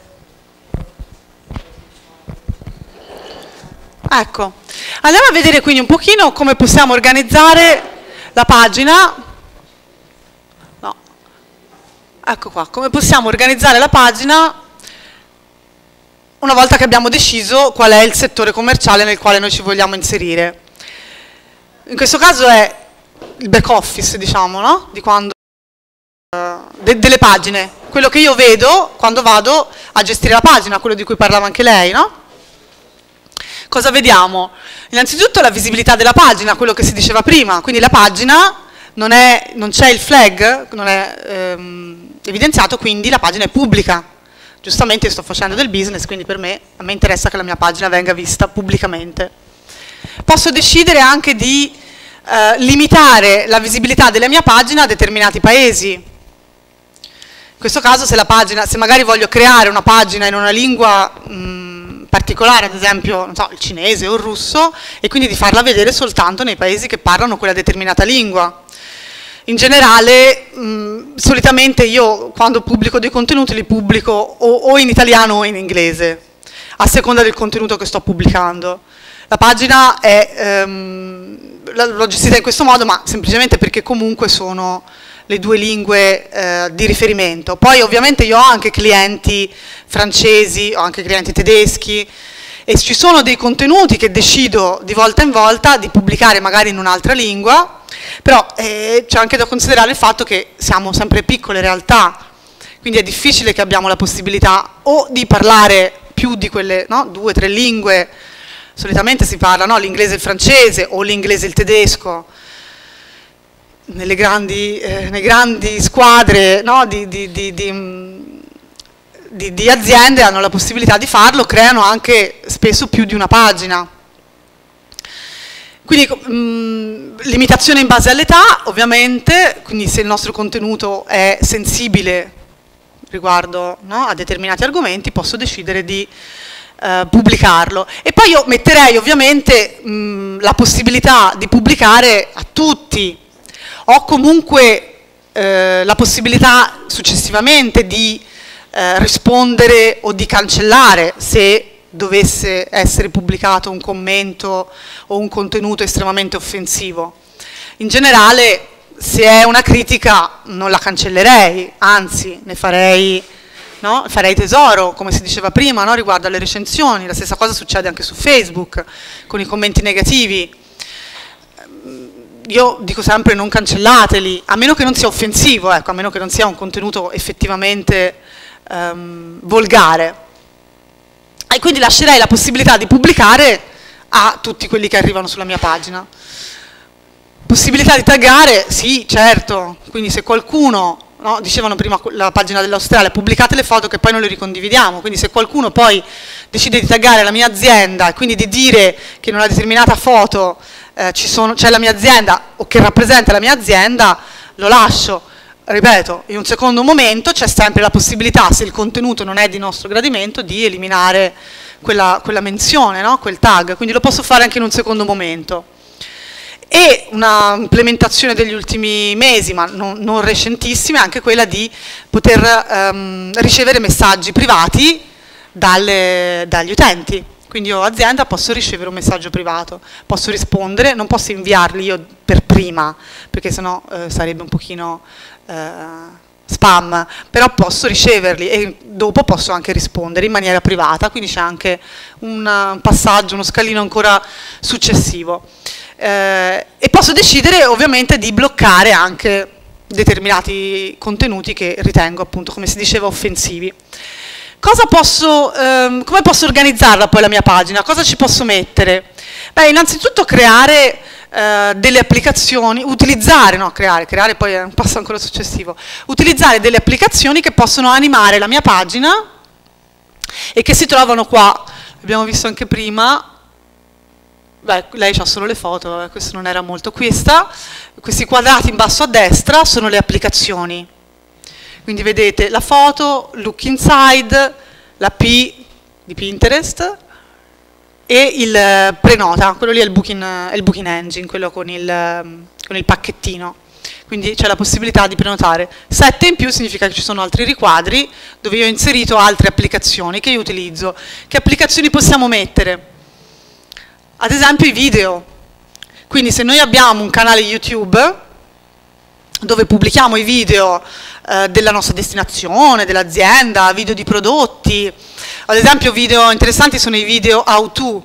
Ecco, andiamo a vedere quindi un pochino come possiamo organizzare la pagina. No. Ecco qua, come possiamo organizzare la pagina una volta che abbiamo deciso qual è il settore commerciale nel quale noi ci vogliamo inserire. In questo caso è il back office, diciamo, no? Di quando, de, delle pagine, quello che io vedo quando vado a gestire la pagina, quello di cui parlava anche lei, no? Cosa vediamo? Innanzitutto la visibilità della pagina, quello che si diceva prima, quindi la pagina non, è, non c'è il flag, non è ehm, evidenziato, quindi la pagina è pubblica. Giustamente io sto facendo del business, quindi per me, a me interessa che la mia pagina venga vista pubblicamente. Posso decidere anche di eh, limitare la visibilità della mia pagina a determinati paesi. In questo caso se la pagina, se magari voglio creare una pagina in una lingua mh, particolare, ad esempio non so, il cinese o il russo, e quindi di farla vedere soltanto nei paesi che parlano quella determinata lingua. In generale, mh, solitamente io quando pubblico dei contenuti li pubblico o, o in italiano o in inglese, a seconda del contenuto che sto pubblicando. La pagina è, ehm, l'ho gestita in questo modo, ma semplicemente perché comunque sono le due lingue eh, di riferimento. Poi ovviamente io ho anche clienti francesi, ho anche clienti tedeschi, e ci sono dei contenuti che decido di volta in volta di pubblicare magari in un'altra lingua, però eh, c'è anche da considerare il fatto che siamo sempre piccole realtà, quindi è difficile che abbiamo la possibilità o di parlare più di quelle, no, due o tre lingue. Solitamente si parla, no, l'inglese e il francese o l'inglese e il tedesco. Nelle grandi, eh, nelle grandi squadre, no, di, di, di, di Di, di aziende hanno la possibilità di farlo, creano anche spesso più di una pagina. Quindi mh, limitazione in base all'età, ovviamente, quindi se il nostro contenuto è sensibile riguardo, no, a determinati argomenti, posso decidere di eh, pubblicarlo. E poi io metterei ovviamente mh, la possibilità di pubblicare a tutti. Ho comunque eh, la possibilità successivamente di Eh, rispondere o di cancellare se dovesse essere pubblicato un commento o un contenuto estremamente offensivo. In generale, se è una critica non la cancellerei, anzi ne farei, no? farei tesoro, come si diceva prima, no? riguardo alle recensioni. La stessa cosa succede anche su Facebook con i commenti negativi. Io dico sempre non cancellateli, a meno che non sia offensivo, ecco, a meno che non sia un contenuto effettivamente Um, volgare, e quindi lascerei la possibilità di pubblicare a tutti quelli che arrivano sulla mia pagina. Possibilità di taggare, sì, certo, quindi se qualcuno, no, dicevano prima la pagina dell'Australia, pubblicate le foto che poi non le ricondividiamo, quindi se qualcuno poi decide di taggare la mia azienda e quindi di dire che in una determinata foto eh, ci sono, c'è la mia azienda o che rappresenta la mia azienda, lo lascio. Ripeto, in un secondo momento c'è sempre la possibilità, se il contenuto non è di nostro gradimento, di eliminare quella, quella menzione, no? Quel tag, quindi lo posso fare anche in un secondo momento. E una implementazione degli ultimi mesi, ma non, non recentissima, è anche quella di poter um, ricevere messaggi privati dalle, dagli utenti. Quindi io azienda posso ricevere un messaggio privato, posso rispondere, non posso inviarli io per prima, perché sennò eh, sarebbe un pochino eh, spam, però posso riceverli e dopo posso anche rispondere in maniera privata, quindi c'è anche un passaggio, uno scalino ancora successivo. Eh, e posso decidere ovviamente di bloccare anche determinati contenuti che ritengo, appunto, come si diceva, offensivi. Cosa posso, ehm, come posso organizzarla poi la mia pagina? Cosa ci posso mettere? Beh, innanzitutto creare eh, delle applicazioni, utilizzare, no, creare, creare poi è un passo ancora successivo, utilizzare delle applicazioni che possono animare la mia pagina e che si trovano qua, abbiamo visto anche prima. Beh, lei ha solo le foto, vabbè, questo non era molto. Questa, questi quadrati in basso a destra sono le applicazioni. Quindi vedete la foto, look inside, la P di Pinterest e il prenota, quello lì è il booking, è il booking engine, quello con il, con il pacchettino. Quindi c'è la possibilità di prenotare. sette in più significa che ci sono altri riquadri dove io ho inserito altre applicazioni che io utilizzo. Che applicazioni possiamo mettere? Ad esempio i video. Quindi se noi abbiamo un canale YouTube dove pubblichiamo i video eh, della nostra destinazione, dell'azienda, video di prodotti, ad esempio video interessanti sono i video how to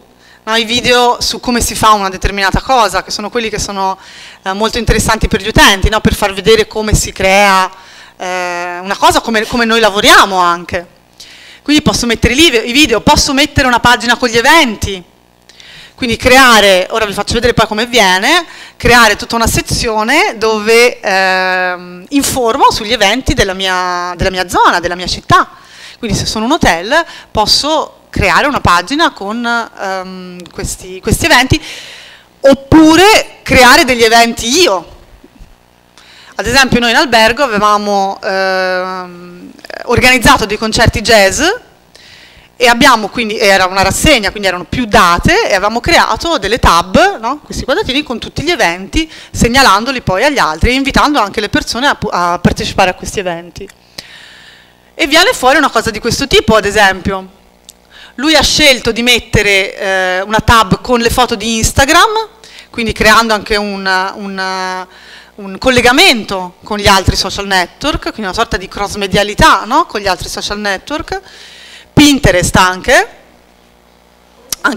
no, i video su come si fa una determinata cosa, che sono quelli che sono eh, molto interessanti per gli utenti, no? Per far vedere come si crea eh, una cosa, come, come noi lavoriamo anche. Quindi posso mettere i video, posso mettere una pagina con gli eventi, quindi creare, ora vi faccio vedere poi come viene, creare tutta una sezione dove eh, informo sugli eventi della mia, della mia zona, della mia città. Quindi se sono un hotel posso creare una pagina con um, questi, questi eventi, oppure creare degli eventi io. Ad esempio noi in albergo avevamo eh, organizzato dei concerti jazz e abbiamo quindi, era una rassegna, quindi erano più date, e avevamo creato delle tab, no? Questi quadratini con tutti gli eventi, segnalandoli poi agli altri e invitando anche le persone a, a partecipare a questi eventi. E viene fuori una cosa di questo tipo, ad esempio. Lui ha scelto di mettere eh, una tab con le foto di Instagram, quindi creando anche un, un, un collegamento con gli altri social network, quindi una sorta di cross-medialità, no? Con gli altri social network. Pinterest anche. An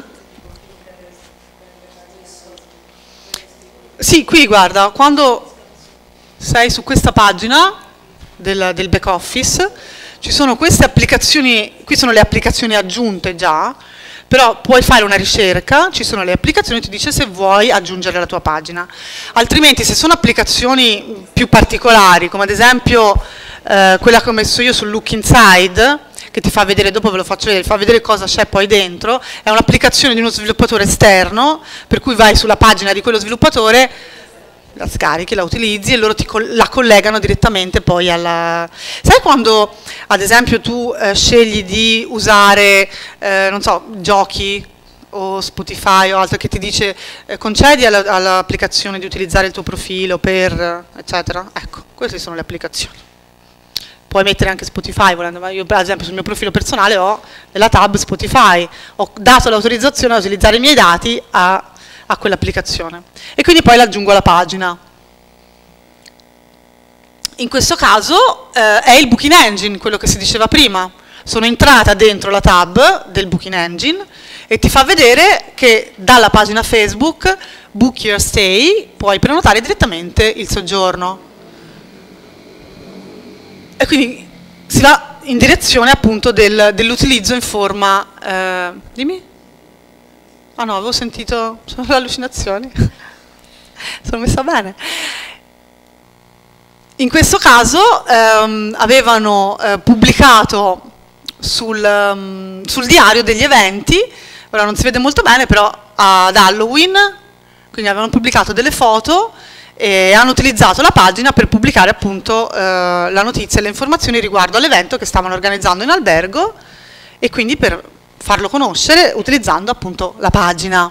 sì, qui guarda, quando sei su questa pagina del, del back office, ci sono queste applicazioni, qui sono le applicazioni aggiunte già, però puoi fare una ricerca, ci sono le applicazioni, ti dice se vuoi aggiungere la tua pagina. Altrimenti se sono applicazioni più particolari, come ad esempio eh, quella che ho messo io sul Look Inside, che ti fa vedere, dopo ve lo faccio vedere, fa vedere cosa c'è poi dentro, è un'applicazione di uno sviluppatore esterno, per cui vai sulla pagina di quello sviluppatore, la scarichi, la utilizzi e loro ti la collegano direttamente poi alla... Sai quando ad esempio tu eh, scegli di usare, eh, non so, giochi o Spotify o altro che ti dice eh, concedi all'applicazione di utilizzare il tuo profilo per eccetera? Ecco, queste sono le applicazioni. Puoi mettere anche Spotify volendo, ma io ad esempio sul mio profilo personale ho nella tab Spotify, ho dato l'autorizzazione a utilizzare i miei dati a, a quell'applicazione e quindi poi l'aggiungo alla pagina. In questo caso eh, è il Booking Engine, quello che si diceva prima. Sono entrata dentro la tab del Booking Engine e ti fa vedere che dalla pagina Facebook Book Your Stay puoi prenotare direttamente il soggiorno. E quindi si va in direzione appunto del, dell'utilizzo in forma... Eh, dimmi? Ah no, avevo sentito... sono le allucinazioni. Sono messa bene. In questo caso ehm, avevano eh, pubblicato sul, um, sul diario degli eventi, ora non si vede molto bene, però ad Halloween, quindi avevano pubblicato delle foto e hanno utilizzato la pagina per pubblicare appunto eh, la notizia e le informazioni riguardo all'evento che stavano organizzando in albergo e quindi per farlo conoscere utilizzando appunto la pagina.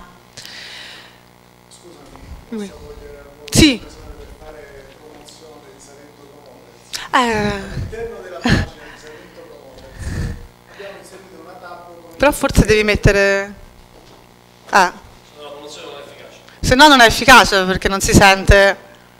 Scusami, sì. Per fare promozione di Salento Promoters. Eh. All'interno della pagina di Salento Promoters abbiamo inserito una tab con... Però forse devi mettere... Eh. La promozione non è efficace. Se no non è efficace perché non si sente.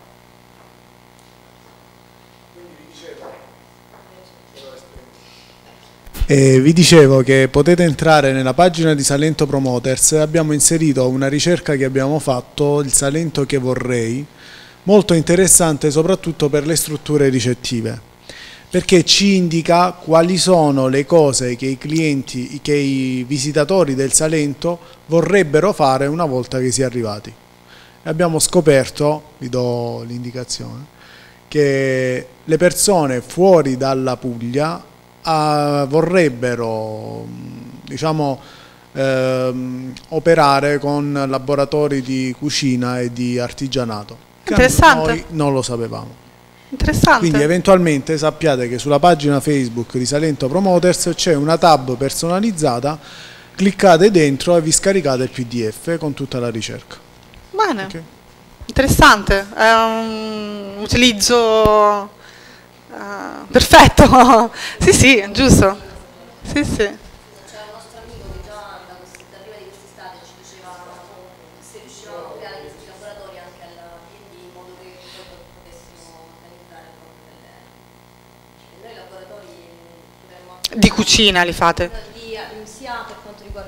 E vi dicevo che potete entrare nella pagina di Salento Promoters e abbiamo inserito una ricerca che abbiamo fatto, il Salento che vorrei, molto interessante soprattutto per le strutture ricettive, perché ci indica quali sono le cose che i clienti, che i visitatori del Salento vorrebbero fare una volta che si è arrivati. E abbiamo scoperto, vi do l'indicazione, che le persone fuori dalla Puglia Uh, vorrebbero diciamo ehm, operare con laboratori di cucina e di artigianato. Interessante. Noi non lo sapevamo. Interessante. Quindi eventualmente sappiate che sulla pagina Facebook di Salento Promoters c'è una tab personalizzata, cliccate dentro e vi scaricate il P D F con tutta la ricerca. Bene, Okay. Interessante, è un utilizzo... Uh, perfetto, sì sì, giusto, sì sì. C'era un nostro amico che già da prima di quest'estate ci diceva se riuscivamo a creare questi laboratori anche al P and D in modo che poi potessimo organizzare proprio delle... noi laboratori potremmo... Di cucina li fate? Di, sia per quanto riguarda la lavorazione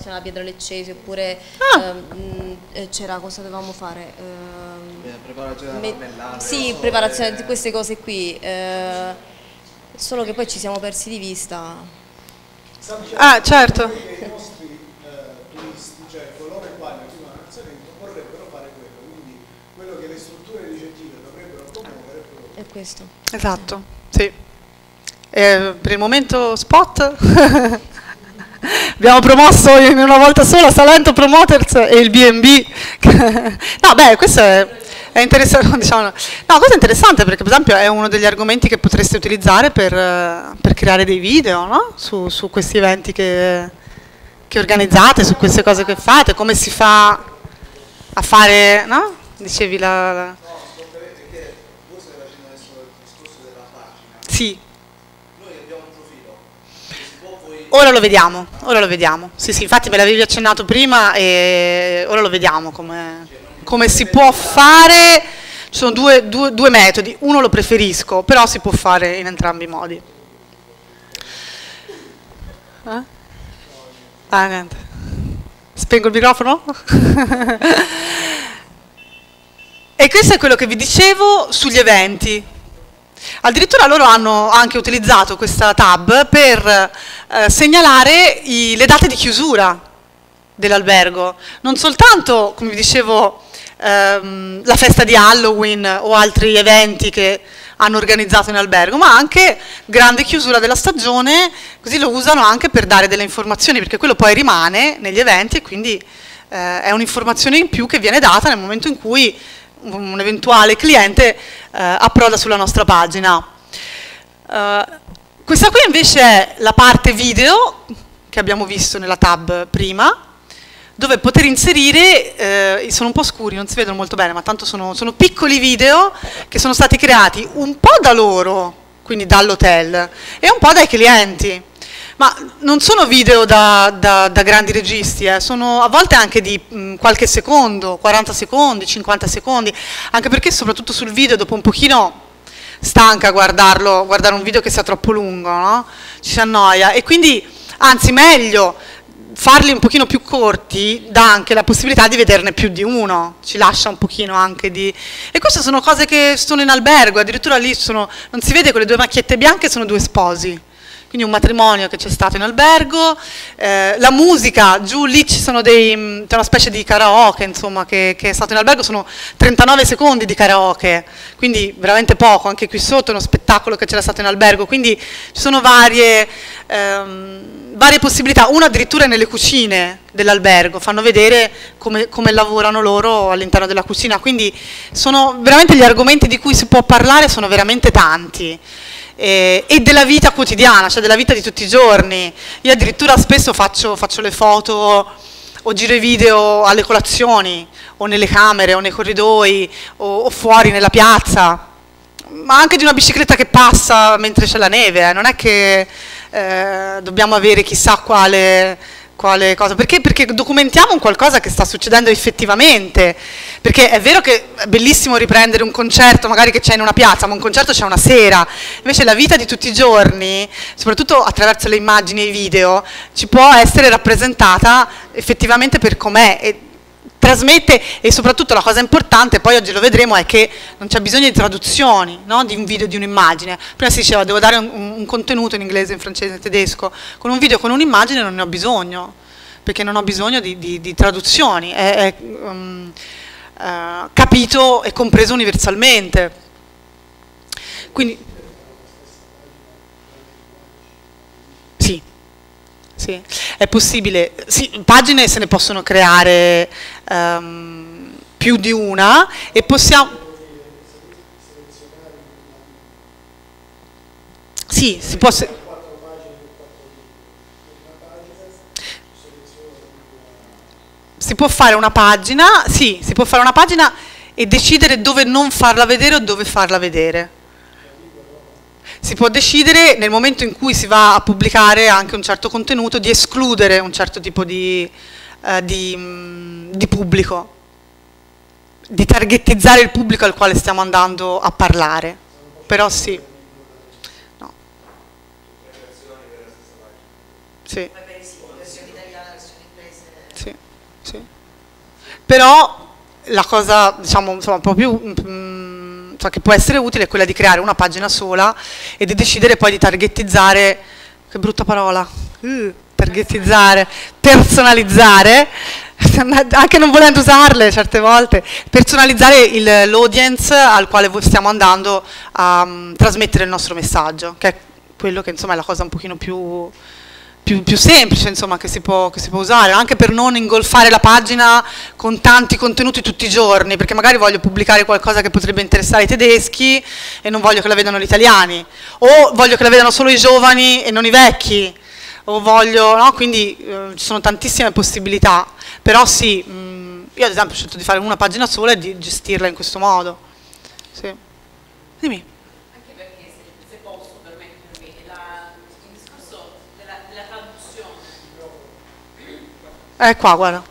preparazione alla pietra leccese, oppure Ah. ehm, eh, c'era cosa dovevamo fare? Ehm, Beh, preparazione della me- marmellata, sì, so, preparazione eh. di queste cose qui. eh, solo che poi ci siamo persi di vista. Ah, certo. I nostri eh, turisti, cioè coloro i quali arrivano al Salento, vorrebbero fare quello, quindi quello che le strutture ricettive dovrebbero promuovere è quello. È questo. Esatto, sì. Eh, per il momento spot. Abbiamo promosso in una volta sola Salento Promoters e il B and B. No, beh, questo è, è interessante, diciamo, no, questo è interessante perché per esempio è uno degli argomenti che potreste utilizzare per, eh, per creare dei video, no? Su, su questi eventi che, che organizzate, su queste cose che fate, come si fa a fare, no? Dicevi la... la... No, sto per dire che voi state facendo adesso il discorso della pagina. Sì. Noi abbiamo un profilo, che si può poi... Ora lo vediamo, ora lo vediamo. Sì, sì, infatti me l'avevi accennato prima e ora lo vediamo come, come si può fare. Ci sono due, due, due metodi, uno lo preferisco, però si può fare in entrambi i modi. Eh? Ah, niente. Spengo il microfono? E questo è quello che vi dicevo sugli eventi. Addirittura loro hanno anche utilizzato questa tab per eh, segnalare i, le date di chiusura dell'albergo. Non soltanto, come vi dicevo, ehm, la festa di Halloween o altri eventi che hanno organizzato in albergo, ma anche grande chiusura della stagione, così lo usano anche per dare delle informazioni, perché quello poi rimane negli eventi e quindi eh, è un'informazione in più che viene data nel momento in cui un eventuale cliente eh, approda sulla nostra pagina. Uh, questa qui invece è la parte video che abbiamo visto nella tab prima, dove poter inserire, eh, sono un po' scuri, non si vedono molto bene, ma tanto sono, sono piccoli video che sono stati creati un po' da loro, quindi dall'hotel, e un po' dai clienti. Ma non sono video da, da, da grandi registi, eh, sono a volte anche di mh, qualche secondo, quaranta secondi, cinquanta secondi, anche perché soprattutto sul video dopo un pochino stanca guardarlo, guardare un video che sia troppo lungo, no? Ci si annoia e quindi, anzi meglio, farli un pochino più corti dà anche la possibilità di vederne più di uno, ci lascia un pochino anche di... E queste sono cose che sono in albergo, addirittura lì sono, non si vede quelle due macchiette bianche, sono due sposi. Quindi un matrimonio che c'è stato in albergo, eh, la musica, giù lì ci sono dei, c'è una specie di karaoke insomma che, che è stato in albergo, sono trentanove secondi di karaoke, quindi veramente poco, anche qui sotto è uno spettacolo che c'era stato in albergo, quindi ci sono varie, ehm, varie possibilità, uno addirittura nelle cucine dell'albergo, fanno vedere come, come lavorano loro all'interno della cucina, quindi sono veramente gli argomenti di cui si può parlare, sono veramente tanti. Eh, e della vita quotidiana, cioè della vita di tutti i giorni. Io addirittura spesso faccio, faccio le foto o giro i video alle colazioni o nelle camere o nei corridoi o, o fuori nella piazza, ma anche di una bicicletta che passa mentre c'è la neve, eh. Non è che eh, dobbiamo avere chissà quale, quale cosa, perché? Perché documentiamo un qualcosa che sta succedendo effettivamente, perché è vero che è bellissimo riprendere un concerto magari che c'è in una piazza, ma un concerto c'è una sera, invece la vita di tutti i giorni, soprattutto attraverso le immagini e i video, ci può essere rappresentata effettivamente per com'è e trasmette, e soprattutto la cosa importante, poi oggi lo vedremo, è che non c'è bisogno di traduzioni, no? Di un video, di un'immagine. Prima si diceva devo dare un, un contenuto in inglese, in francese, in tedesco, con un video, con un'immagine non ne ho bisogno, perché non ho bisogno di, di, di traduzioni, è, è um, uh, capito e compreso universalmente. Quindi sì. Sì, è possibile, sì, pagine se ne possono creare um, più di una e possiamo... Sì, si può... Se... Si può fare una pagina, sì, si può fare una pagina e decidere dove non farla vedere o dove farla vedere. Si può decidere nel momento in cui si va a pubblicare anche un certo contenuto di escludere un certo tipo di, eh, di, mh, di pubblico, di targetizzare il pubblico al quale stiamo andando a parlare, però sì. No. Sì. Sì. Però la cosa, diciamo, insomma, un po' più mh, cioè che può essere utile è quella di creare una pagina sola e di decidere poi di targetizzare, che brutta parola, uh, targetizzare, personalizzare, anche non volendo usarle certe volte, personalizzare l'audience al quale stiamo andando a um, trasmettere il nostro messaggio, che è quello che insomma è la cosa un pochino più, più, più semplice insomma, che, si può, che si può usare, anche per non ingolfare la pagina con tanti contenuti tutti i giorni, perché magari voglio pubblicare qualcosa che potrebbe interessare i tedeschi e non voglio che la vedano gli italiani, o voglio che la vedano solo i giovani e non i vecchi, o voglio, no? Quindi eh, ci sono tantissime possibilità, però sì, mh, io ad esempio ho scelto di fare una pagina sola e di gestirla in questo modo. Sì. Dimmi. Anche perché, se, se posso permettermi, la, il discorso della, della traduzione. È qua, guarda.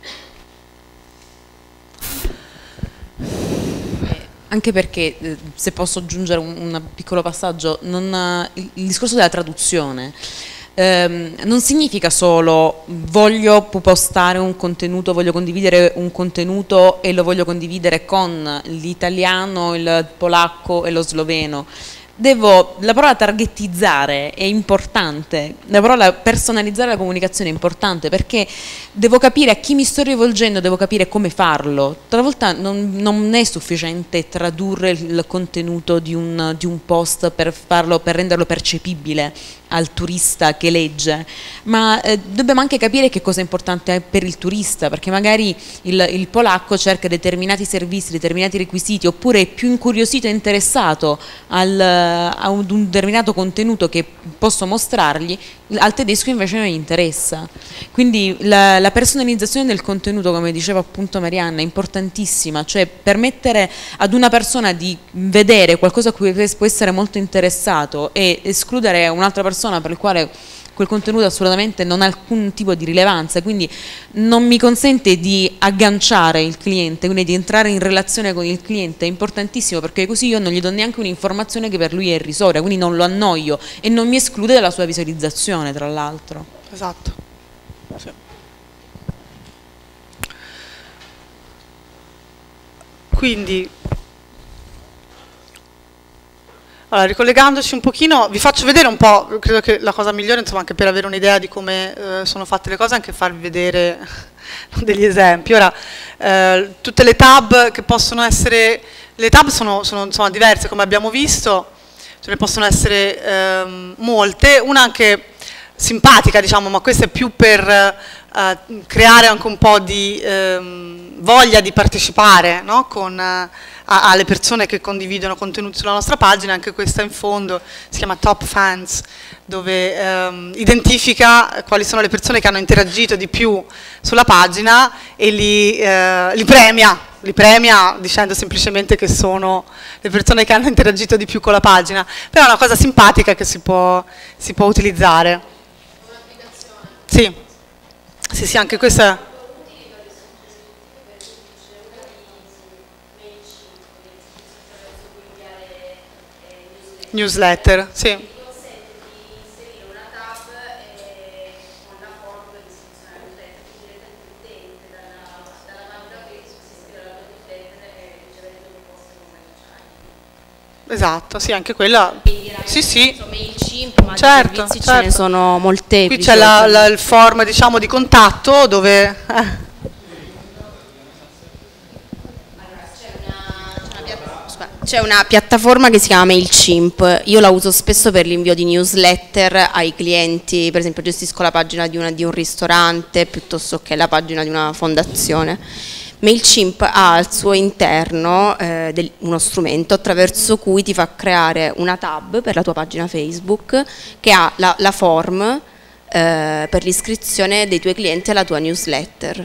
Anche perché, eh, se posso aggiungere un, un piccolo passaggio, non, il, il discorso della traduzione ehm, non significa solo voglio postare un contenuto, voglio condividere un contenuto e lo voglio condividere con l'italiano, il polacco e lo sloveno. Devo, la parola targetizzare è importante, la parola personalizzare la comunicazione è importante, perché devo capire a chi mi sto rivolgendo, devo capire come farlo. Talvolta non, non è sufficiente tradurre il contenuto di un, di un post per, farlo, per renderlo percepibile al turista che legge, ma eh, dobbiamo anche capire che cosa è importante per il turista, perché magari il, il polacco cerca determinati servizi, determinati requisiti, oppure è più incuriosito e interessato al a un, un determinato contenuto che posso mostrargli, al tedesco invece non gli interessa. Quindi la, la personalizzazione del contenuto, come diceva appunto Marianna, è importantissima, cioè permettere ad una persona di vedere qualcosa a cui può essere molto interessato e escludere un'altra persona per il quale quel contenuto assolutamente non ha alcun tipo di rilevanza, quindi non mi consente di agganciare il cliente, quindi di entrare in relazione con il cliente, è importantissimo, perché così io non gli do neanche un'informazione che per lui è irrisoria, quindi non lo annoio e non mi esclude dalla sua visualizzazione, tra l'altro. Esatto. Sì. Quindi allora, ricollegandoci un pochino, vi faccio vedere un po', credo che la cosa migliore, insomma, anche per avere un'idea di come eh, sono fatte le cose, anche farvi vedere degli esempi. Ora, eh, tutte le tab che possono essere, le tab sono, sono insomma, diverse, come abbiamo visto, ce ne possono essere ehm, molte, una anche simpatica, diciamo, ma questa è più per eh, creare anche un po' di ehm, voglia di partecipare, no? Con eh, alle persone che condividono contenuti sulla nostra pagina. Anche questa in fondo si chiama Top Fans, dove ehm, identifica quali sono le persone che hanno interagito di più sulla pagina e li, eh, li premia, li premia dicendo semplicemente che sono le persone che hanno interagito di più con la pagina, però è una cosa simpatica che si può, si può utilizzare. Sì, sì, sì, anche questa. Newsletter, sì. Esatto, sì, anche quella. Sì, sì. MailChimp, ma certo, di servizi certo. ce ne sono molteplici. Qui c'è la, la, il form, diciamo, di contatto dove eh. C'è una piattaforma che si chiama MailChimp, io la uso spesso per l'invio di newsletter ai clienti, per esempio gestisco la pagina di, una, di un ristorante piuttosto che la pagina di una fondazione. MailChimp ha al suo interno eh, del, uno strumento attraverso cui ti fa creare una tab per la tua pagina Facebook che ha la, la form eh, per l'iscrizione dei tuoi clienti alla tua newsletter.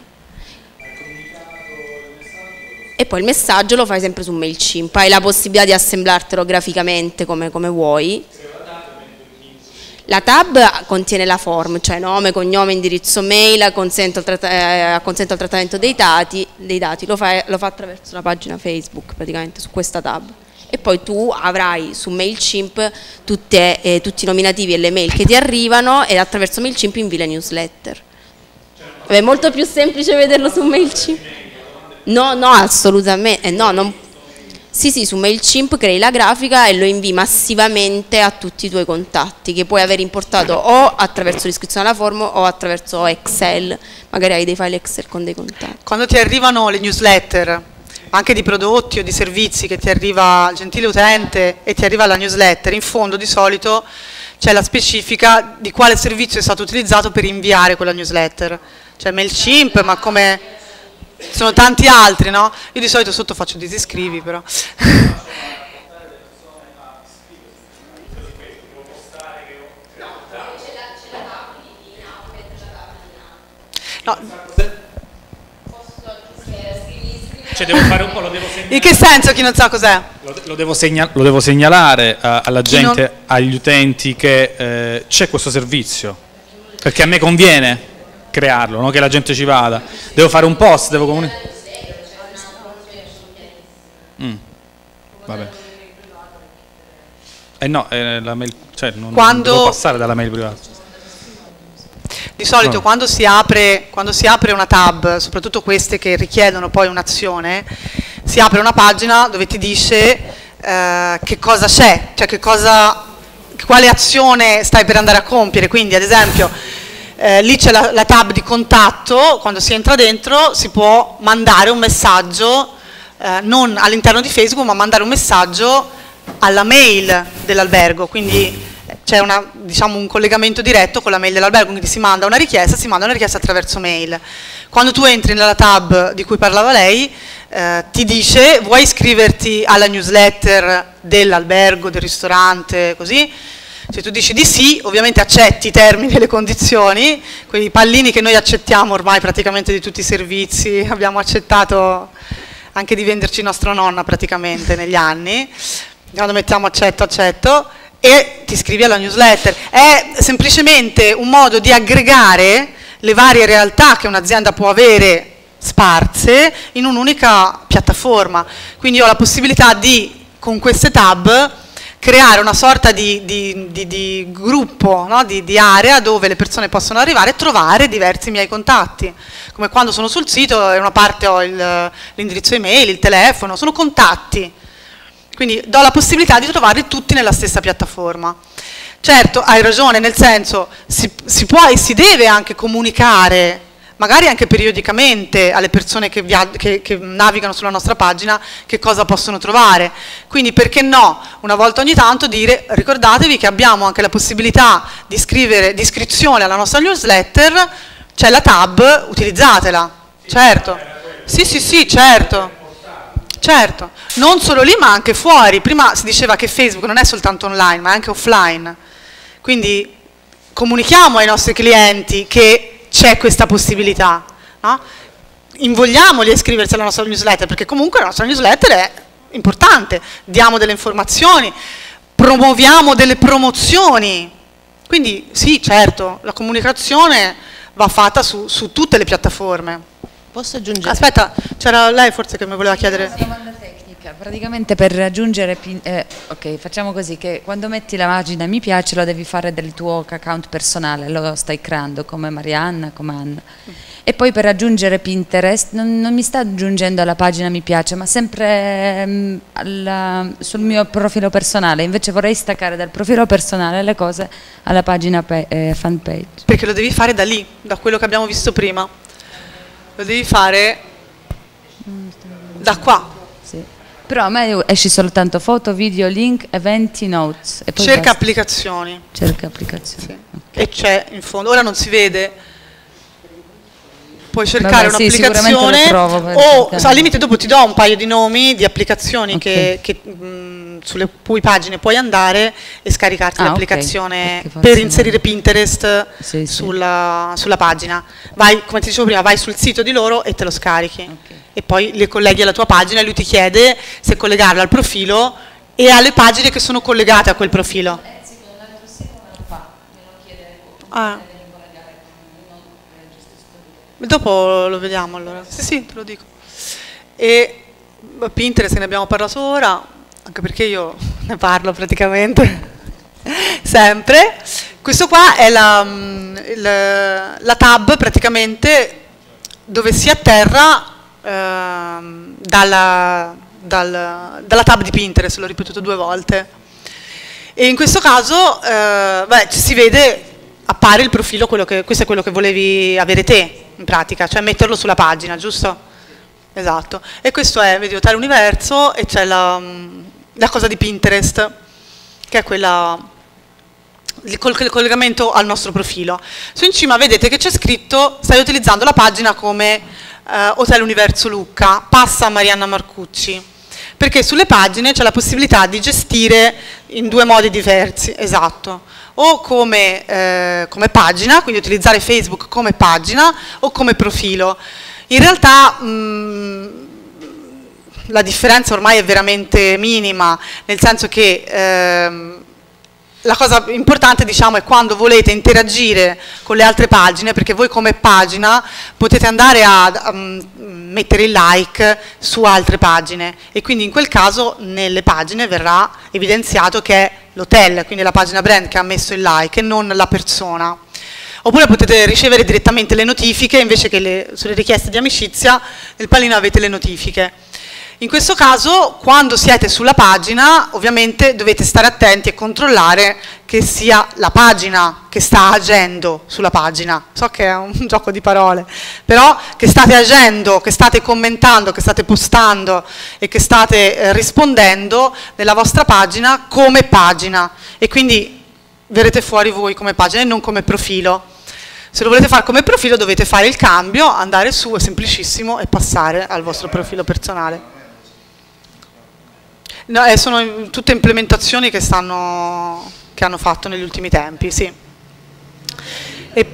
E poi il messaggio lo fai sempre su MailChimp, hai la possibilità di assemblartelo graficamente come, come vuoi. La tab contiene la form, cioè nome, cognome, indirizzo mail, consento al, eh, consento al trattamento dei dati, dei dati. Lo, fa, lo fa attraverso la pagina Facebook, praticamente su questa tab. E poi tu avrai su MailChimp tutte, eh, tutti i nominativi e le mail che ti arrivano e attraverso MailChimp invii le newsletter. È molto più semplice vederlo su MailChimp. No, no, assolutamente, eh, no, non... Sì, sì, su MailChimp crei la grafica e lo invii massivamente a tutti i tuoi contatti che puoi aver importato o attraverso l'iscrizione alla form o attraverso Excel, magari hai dei file Excel con dei contatti. Quando ti arrivano le newsletter, anche di prodotti o di servizi, che ti arriva il gentile utente e ti arriva la newsletter, in fondo di solito c'è la specifica di quale servizio è stato utilizzato per inviare quella newsletter. C'è MailChimp, ma come... sono tanti altri, no? Io di solito sotto faccio disiscrivi, però. No. Cioè devo fare un po', lo devo segnalare. In che senso chi non sa cos'è? Lo, lo, devo segna, lo devo segnalare a, alla Chi gente, non... agli utenti che eh, c'è questo servizio, perché a me conviene crearlo, no? Che la gente ci vada. Devo fare un post, devo comunicare. Mm. Vabbè. Eh no, eh, la mail, cioè non, Quando... non devo passare dalla mail privata. Di solito no. quando, si apre, quando si apre una tab, soprattutto queste che richiedono poi un'azione, si apre una pagina dove ti dice eh, che cosa c'è, cioè che cosa, quale azione stai per andare a compiere. Quindi ad esempio eh, lì c'è la, la tab di contatto, quando si entra dentro si può mandare un messaggio, eh, non all'interno di Facebook, ma mandare un messaggio alla mail dell'albergo, quindi c'è una, diciamo, un collegamento diretto con la mail dell'albergo, quindi si manda una richiesta, si manda una richiesta attraverso mail. Quando tu entri nella tab di cui parlava lei, eh, ti dice vuoi iscriverti alla newsletter dell'albergo, del ristorante, così? Se tu dici di sì, ovviamente accetti i termini e le condizioni, quei pallini che noi accettiamo ormai praticamente di tutti i servizi, abbiamo accettato anche di venderci nostra nonna praticamente negli anni, quando mettiamo accetto, accetto, e ti iscrivi alla newsletter. È semplicemente un modo di aggregare le varie realtà che un'azienda può avere sparse in un'unica piattaforma. Quindi ho la possibilità di, con queste tab, creare una sorta di, di, di, di gruppo, no? di, di area dove le persone possono arrivare e trovare diversi miei contatti. Come quando sono sul sito, in una parte ho l'indirizzo email, il telefono, sono contatti. Quindi do la possibilità di trovarli tutti nella stessa piattaforma. Certo, hai ragione, nel senso, si, si può e si deve anche comunicare, magari anche periodicamente, alle persone che, che, che navigano sulla nostra pagina, che cosa possono trovare. Quindi perché no, una volta ogni tanto dire, ricordatevi che abbiamo anche la possibilità di scrivere, di iscrizione alla nostra newsletter, c'è la tab, utilizzatela. Certo, sì sì sì, certo. Certo, non solo lì ma anche fuori. Prima si diceva che Facebook non è soltanto online ma è anche offline, quindi comunichiamo ai nostri clienti che c'è questa possibilità, no? Invogliamoli a iscriversi alla nostra newsletter, perché comunque la nostra newsletter è importante, diamo delle informazioni, promuoviamo delle promozioni, quindi sì, certo, la comunicazione va fatta su, su tutte le piattaforme. Posso aggiungere? Aspetta, c'era lei forse che mi voleva chiedere. Una domanda tecnica, praticamente per raggiungere, eh, ok, facciamo così, che quando metti la pagina mi piace lo devi fare del tuo account personale, lo stai creando come Marianna, come Anna. E poi per raggiungere Pinterest non, non mi sta aggiungendo alla pagina mi piace, ma sempre mh, alla, sul mio profilo personale, invece vorrei staccare dal profilo personale le cose alla pagina eh, fanpage. Perché lo devi fare da lì, da quello che abbiamo visto prima. Lo devi fare da qua. Sì. Però a me esci soltanto foto, video, link, eventi, notes. E poi cerca basta. applicazioni. Cerca applicazioni. Sì. Okay. E c'è in fondo. Ora non si vede. Puoi cercare Vabbè, sì, un'applicazione o cercare. al limite dopo ti do un paio di nomi di applicazioni Okay. che, che, mh, sulle cui pagine puoi andare e scaricarti Ah, l'applicazione okay. per inserire Pinterest sì, sulla, sì. sulla pagina. Vai, come ti dicevo prima, vai sul sito di loro e te lo scarichi. Okay. E poi le colleghi alla tua pagina e lui ti chiede se collegarla al profilo e alle pagine che sono collegate a quel profilo. Ah. Dopo lo vediamo allora. Sì, sì, te lo dico. E Pinterest ne abbiamo parlato ora, anche perché io ne parlo praticamente sempre. Questo qua è la, la, la tab praticamente dove si atterra ehm, dalla, dal, dalla tab di Pinterest, l'ho ripetuto due volte. E in questo caso eh, beh, si vede, appare il profilo, quello che, questo è quello che volevi avere te, in pratica, cioè metterlo sulla pagina, giusto? Esatto. E questo è, vedi, Hotel Universo, e c'è la, la cosa di Pinterest, che è quella, il collegamento al nostro profilo. Su in cima vedete che c'è scritto, stai utilizzando la pagina come eh, Hotel Universo Lucca, passa a Marianna Marcucci. Perché sulle pagine c'è la possibilità di gestire in due modi diversi, esatto, o come, eh, come pagina, quindi utilizzare Facebook come pagina, o come profilo. In realtà mh, la differenza ormai è veramente minima, nel senso che ehm, la cosa importante, diciamo, è quando volete interagire con le altre pagine, perché voi come pagina potete andare a, a mettere il like su altre pagine, e quindi in quel caso nelle pagine verrà evidenziato che è l'hotel, quindi la pagina brand che ha messo il like e non la persona. Oppure potete ricevere direttamente le notifiche, invece che le, sulle richieste di amicizia nel pallino avete le notifiche. In questo caso, quando siete sulla pagina, ovviamente dovete stare attenti e controllare che sia la pagina che sta agendo sulla pagina. So che è un gioco di parole, però che state agendo, che state commentando, che state postando e che state eh, rispondendo nella vostra pagina come pagina. E quindi verrete fuori voi come pagina e non come profilo. Se lo volete fare come profilo dovete fare il cambio, andare su, è semplicissimo, e passare al vostro profilo personale. No, eh, sono tutte implementazioni che, stanno, che hanno fatto negli ultimi tempi, sì. E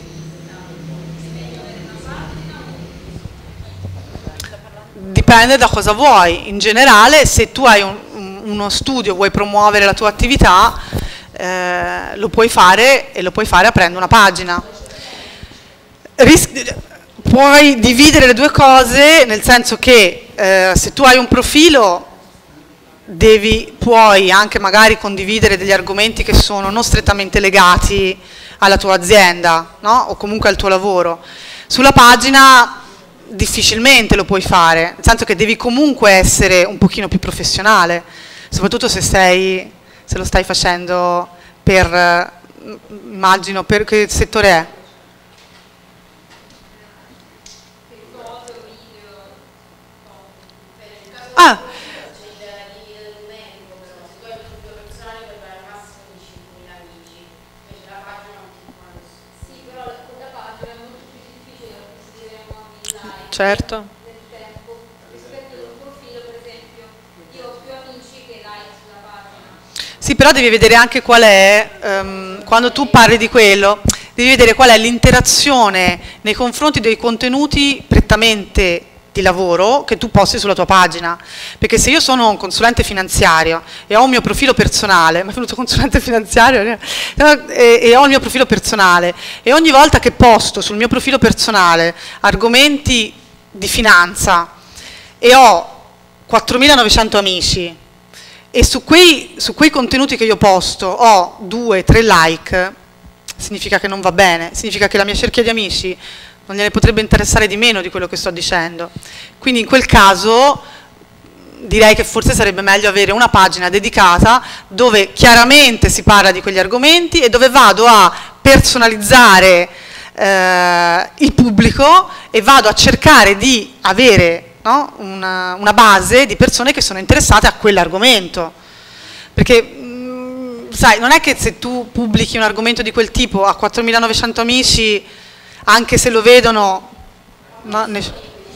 dipende da cosa vuoi. In generale, se tu hai un, uno studio, vuoi promuovere la tua attività, eh, lo puoi fare, e lo puoi fare aprendo una pagina. Ris- puoi dividere le due cose, nel senso che eh, se tu hai un profilo devi, puoi anche magari condividere degli argomenti che sono non strettamente legati alla tua azienda, no? O comunque al tuo lavoro. Sulla pagina difficilmente lo puoi fare, nel senso che devi comunque essere un pochino più professionale, soprattutto se, sei, se lo stai facendo per, immagino, per che settore è? Ah, certo. Sì, però devi vedere anche qual è, um, quando tu parli di quello, devi vedere qual è l'interazione nei confronti dei contenuti prettamente di lavoro che tu posti sulla tua pagina. Perché se io sono un consulente finanziario e ho un mio profilo personale, mi è venuto consulente finanziario, e, e ho il mio profilo personale, e ogni volta che posto sul mio profilo personale argomenti di finanza e ho quattromilanovecento amici, e su quei, su quei contenuti che io posto ho due tre like, significa che non va bene, significa che la mia cerchia di amici non gliene potrebbe interessare di meno di quello che sto dicendo. Quindi in quel caso direi che forse sarebbe meglio avere una pagina dedicata dove chiaramente si parla di quegli argomenti e dove vado a personalizzare eh, il pubblico e vado a cercare di avere, no, una, una base di persone che sono interessate a quell'argomento. Perché mh, sai, non è che se tu pubblichi un argomento di quel tipo a quattromilanovecento amici, anche se lo vedono, no, ne...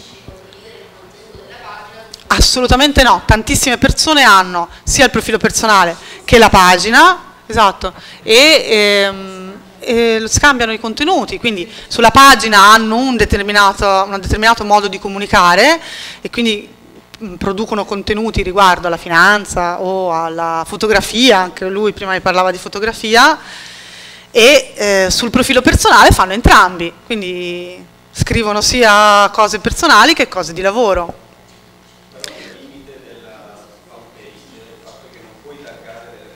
assolutamente no, tantissime persone hanno sia il profilo personale che la pagina, esatto, e, ehm, e scambiano i contenuti, quindi sulla pagina hanno un determinato, un determinato modo di comunicare e quindi mh, producono contenuti riguardo alla finanza o alla fotografia, anche lui prima mi parlava di fotografia, e eh, sul profilo personale fanno entrambi, quindi scrivono sia cose personali che cose di lavoro. Però il limite della fanpage è il fatto che non puoi taggare delle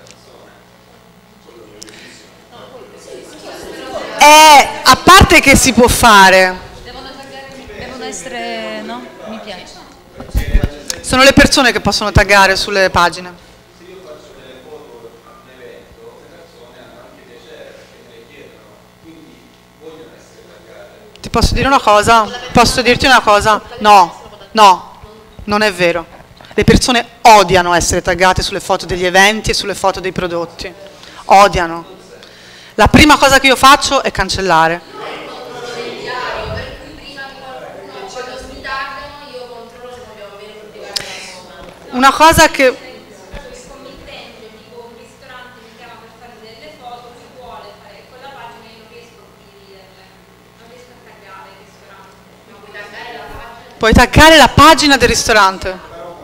persone. Eh, a parte che si può fare. Devono, taggare, devono essere, no? Sono le persone che possono taggare sulle pagine. Se io faccio delle foto a un evento, le persone hanno anche piacere perché me le chiedono, quindi vogliono essere taggate. Ti posso dire una cosa? Posso dirti una cosa? No, no, non è vero. Le persone odiano essere taggate sulle foto degli eventi e sulle foto dei prodotti. Odiano. La prima cosa che io faccio è cancellare. Una cosa che... Puoi taggare la pagina del ristorante.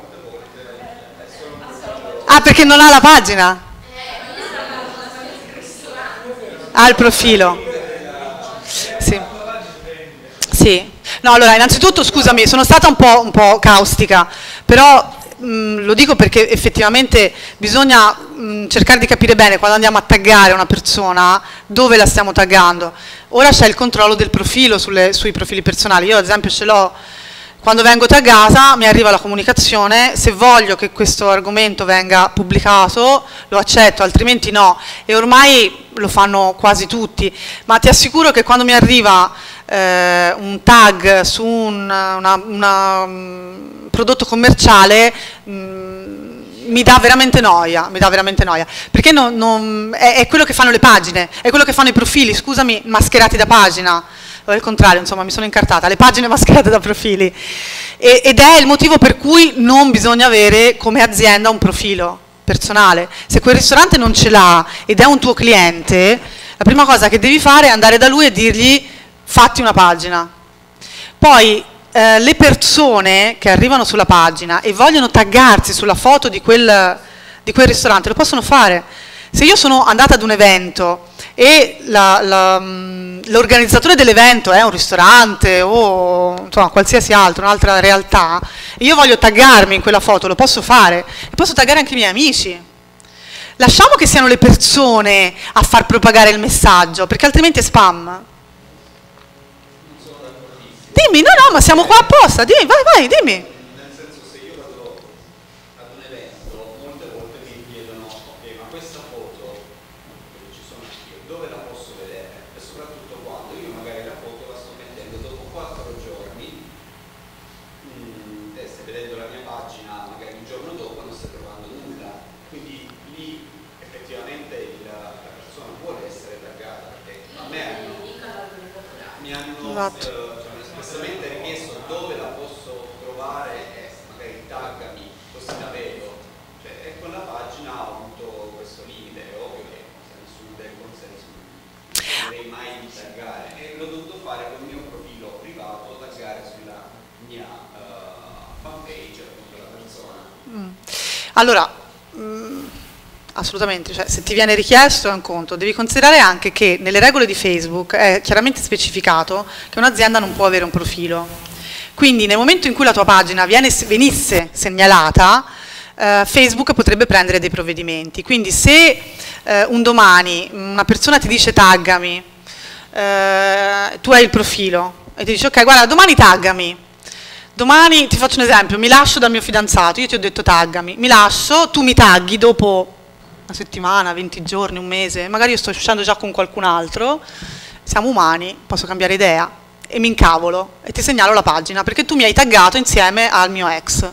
Ah, perché non ha la pagina? Ha il profilo. Sì. Sì. No, allora, innanzitutto, scusami, sono stata un po', un po' caustica, però mh, lo dico perché effettivamente bisogna mh, cercare di capire bene quando andiamo a taggare una persona dove la stiamo taggando. Ora c'è il controllo del profilo sulle, sui profili personali. Io ad esempio ce l'ho. Quando vengo taggata mi arriva la comunicazione, se voglio che questo argomento venga pubblicato lo accetto, altrimenti no, e ormai lo fanno quasi tutti, ma ti assicuro che quando mi arriva eh, un tag su un una, una, um, prodotto commerciale mh, mi dà veramente noia, mi dà veramente noia, perché non, non, è, è quello che fanno le pagine, è quello che fanno i profili, scusami, mascherati da pagina. O al contrario, insomma, mi sono incartata, le pagine mascherate da profili. E, ed è il motivo per cui non bisogna avere come azienda un profilo personale. Se quel ristorante non ce l'ha ed è un tuo cliente, la prima cosa che devi fare è andare da lui e dirgli fatti una pagina. Poi eh, le persone che arrivano sulla pagina e vogliono taggarsi sulla foto di quel, di quel ristorante, lo possono fare. Se io sono andata ad un evento e l'organizzatore dell'evento è un ristorante o insomma, qualsiasi altro, un'altra realtà, e io voglio taggarmi in quella foto, lo posso fare, e posso taggare anche i miei amici. Lasciamo che siano le persone a far propagare il messaggio, perché altrimenti è spam. Dimmi, no, no, ma siamo qua apposta, dimmi, vai, vai, dimmi. Nel senso, se io vado ad un evento, molte volte mi chiedono, ok, ma questa foto, ci sono anch'io, dove la posso vedere? E soprattutto quando io magari la foto la sto mettendo dopo quattro giorni, mh, e stai vedendo la mia pagina magari un giorno dopo non stai trovando nulla. Quindi lì effettivamente il, la persona vuole essere taggata, perché a me hanno, mi hanno... Esatto. Eh, espressamente richiesto dove la posso trovare e magari taggami così la vedo, cioè, e con la pagina ho avuto questo limite, è ovvio che se nessuno del consenso non dovrei mai taggare, e l'ho dovuto fare con il mio profilo privato, taggare sulla mia uh, fanpage appunto la persona. Mm. Allora, mm, assolutamente, cioè, se ti viene richiesto è un conto, devi considerare anche che nelle regole di Facebook è chiaramente specificato che un'azienda non può avere un profilo, quindi nel momento in cui la tua pagina viene, venisse segnalata, eh, Facebook potrebbe prendere dei provvedimenti, quindi se eh, un domani una persona ti dice taggami, eh, tu hai il profilo e ti dice ok guarda domani taggami, domani ti faccio un esempio, mi lascio dal mio fidanzato, io ti ho detto taggami, mi lascio, tu mi tagghi dopo una settimana, venti giorni, un mese, magari io sto uscendo già con qualcun altro, siamo umani, posso cambiare idea e mi incavolo e ti segnalo la pagina perché tu mi hai taggato insieme al mio ex.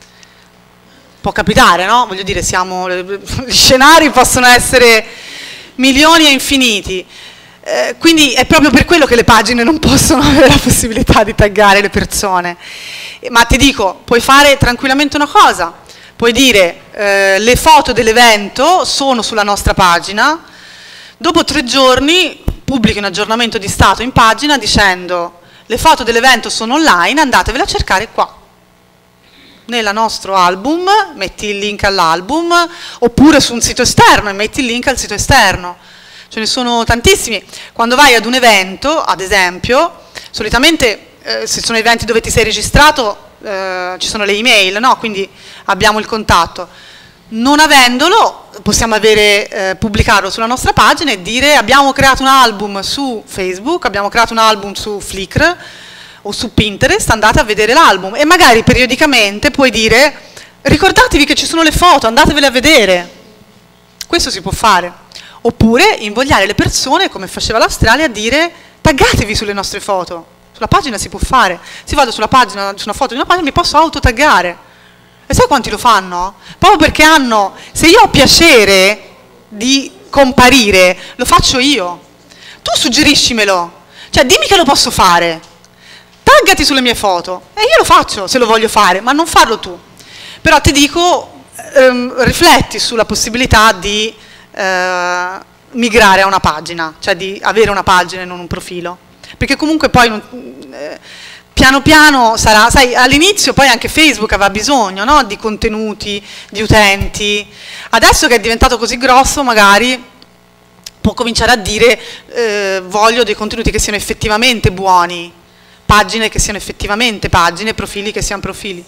Può capitare, no? Voglio dire, siamo, gli scenari possono essere milioni e infiniti, eh, quindi è proprio per quello che le pagine non possono avere la possibilità di taggare le persone. Ma ti dico, puoi fare tranquillamente una cosa, puoi dire eh, le foto dell'evento sono sulla nostra pagina, dopo tre giorni pubblichi un aggiornamento di stato in pagina dicendo le foto dell'evento sono online, andatevela a cercare qua. Nel nostro album metti il link all'album, oppure su un sito esterno e metti il link al sito esterno. Ce ne sono tantissimi. Quando vai ad un evento, ad esempio, solitamente eh, se sono eventi dove ti sei registrato, eh, ci sono le email, no? Quindi abbiamo il contatto. Non avendolo, possiamo avere, eh, pubblicarlo sulla nostra pagina e dire abbiamo creato un album su Facebook, abbiamo creato un album su Flickr o su Pinterest, andate a vedere l'album. E magari periodicamente puoi dire ricordatevi che ci sono le foto, andatevele a vedere. Questo si può fare. Oppure invogliare le persone, come faceva l'Australia, a dire taggatevi sulle nostre foto. Sulla pagina si può fare. Se vado sulla pagina, su una foto di una pagina, mi posso autotaggare. E sai quanti lo fanno? Proprio perché hanno, se io ho piacere di comparire, lo faccio io. Tu suggeriscimelo, cioè dimmi che lo posso fare. Taggati sulle mie foto e io lo faccio se lo voglio fare, ma non farlo tu. Però ti dico, ehm, rifletti sulla possibilità di eh, migrare a una pagina, cioè di avere una pagina e non un profilo. Perché comunque poi non, eh, piano piano sarà, sai, all'inizio poi anche Facebook aveva bisogno, no? Di contenuti, di utenti. Adesso che è diventato così grosso magari può cominciare a dire eh, voglio dei contenuti che siano effettivamente buoni, pagine che siano effettivamente pagine, profili che siano profili.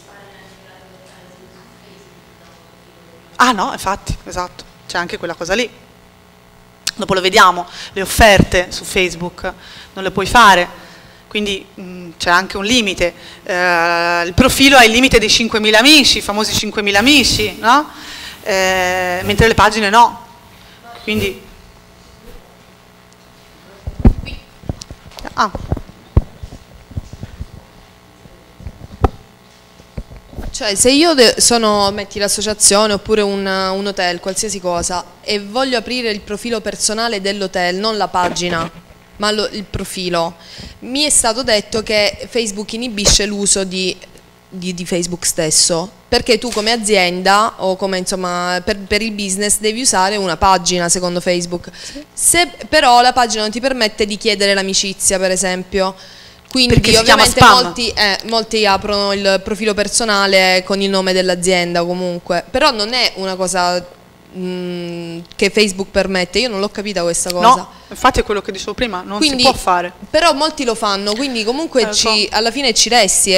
Ah no, infatti, esatto, c'è anche quella cosa lì. Dopo lo vediamo, le offerte su Facebook non le puoi fare, quindi c'è anche un limite. Eh, il profilo ha il limite dei cinquemila amici, i famosi cinquemila amici, no? Eh, mentre le pagine no. Quindi... Ah. Cioè, se io sono, metti l'associazione oppure un, un hotel, qualsiasi cosa, e voglio aprire il profilo personale dell'hotel, non la pagina, ma lo, il profilo, mi è stato detto che Facebook inibisce l'uso di, di, di Facebook stesso, perché tu come azienda o come insomma per, per il business devi usare una pagina secondo Facebook. Se però la pagina non ti permette di chiedere l'amicizia, per esempio. Quindi perché ovviamente molti, eh, molti aprono il profilo personale con il nome dell'azienda comunque, però non è una cosa mh, che Facebook permette, io non l'ho capita questa cosa. No, infatti è quello che dicevo prima, non quindi, si può fare. Però molti lo fanno, quindi comunque eh, ci, so. alla fine ci resti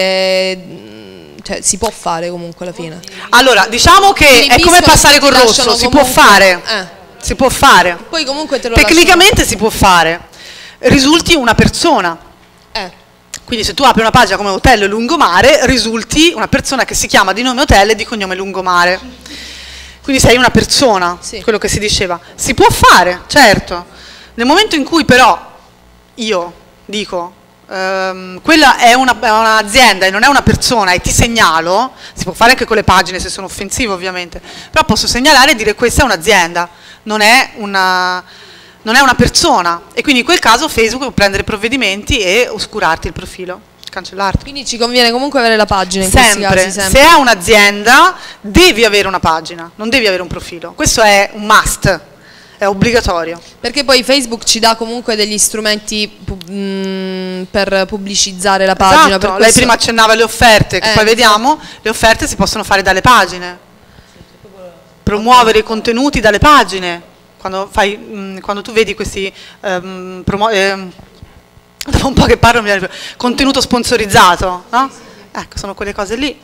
e cioè, si può fare comunque alla fine. Allora, diciamo che è come passare col rosso, si può fare, eh. si può fare. Poi comunque te lo tecnicamente lasciano. Si può fare, risulti una persona. Eh. Quindi se tu apri una pagina come Hotel Lungomare, risulti una persona che si chiama di nome Hotel e di cognome Lungomare. Quindi sei una persona, sì. Quello che si diceva. Si può fare, certo. Nel momento in cui però io dico, ehm, quella è un'azienda e non è una persona e ti segnalo, si può fare anche con le pagine se sono offensive ovviamente, però posso segnalare e dire questa è un'azienda, non è una... non è una persona, e quindi in quel caso Facebook può prendere provvedimenti e oscurarti il profilo, cancellarti. Quindi ci conviene comunque avere la pagina in sempre. questi casi, sempre. Se è un'azienda devi avere una pagina, non devi avere un profilo, questo è un must, è obbligatorio. Perché poi Facebook ci dà comunque degli strumenti mh, per pubblicizzare la pagina. Esatto, per lei questo... prima accennava alle offerte, che eh, poi vediamo, le offerte si possono fare dalle pagine, promuovere i contenuti dalle pagine. Quando, fai, mh, quando tu vedi questi um, promo- eh, dopo un po' che parlo mi viene contenuto sponsorizzato, no? Ecco, sono quelle cose lì.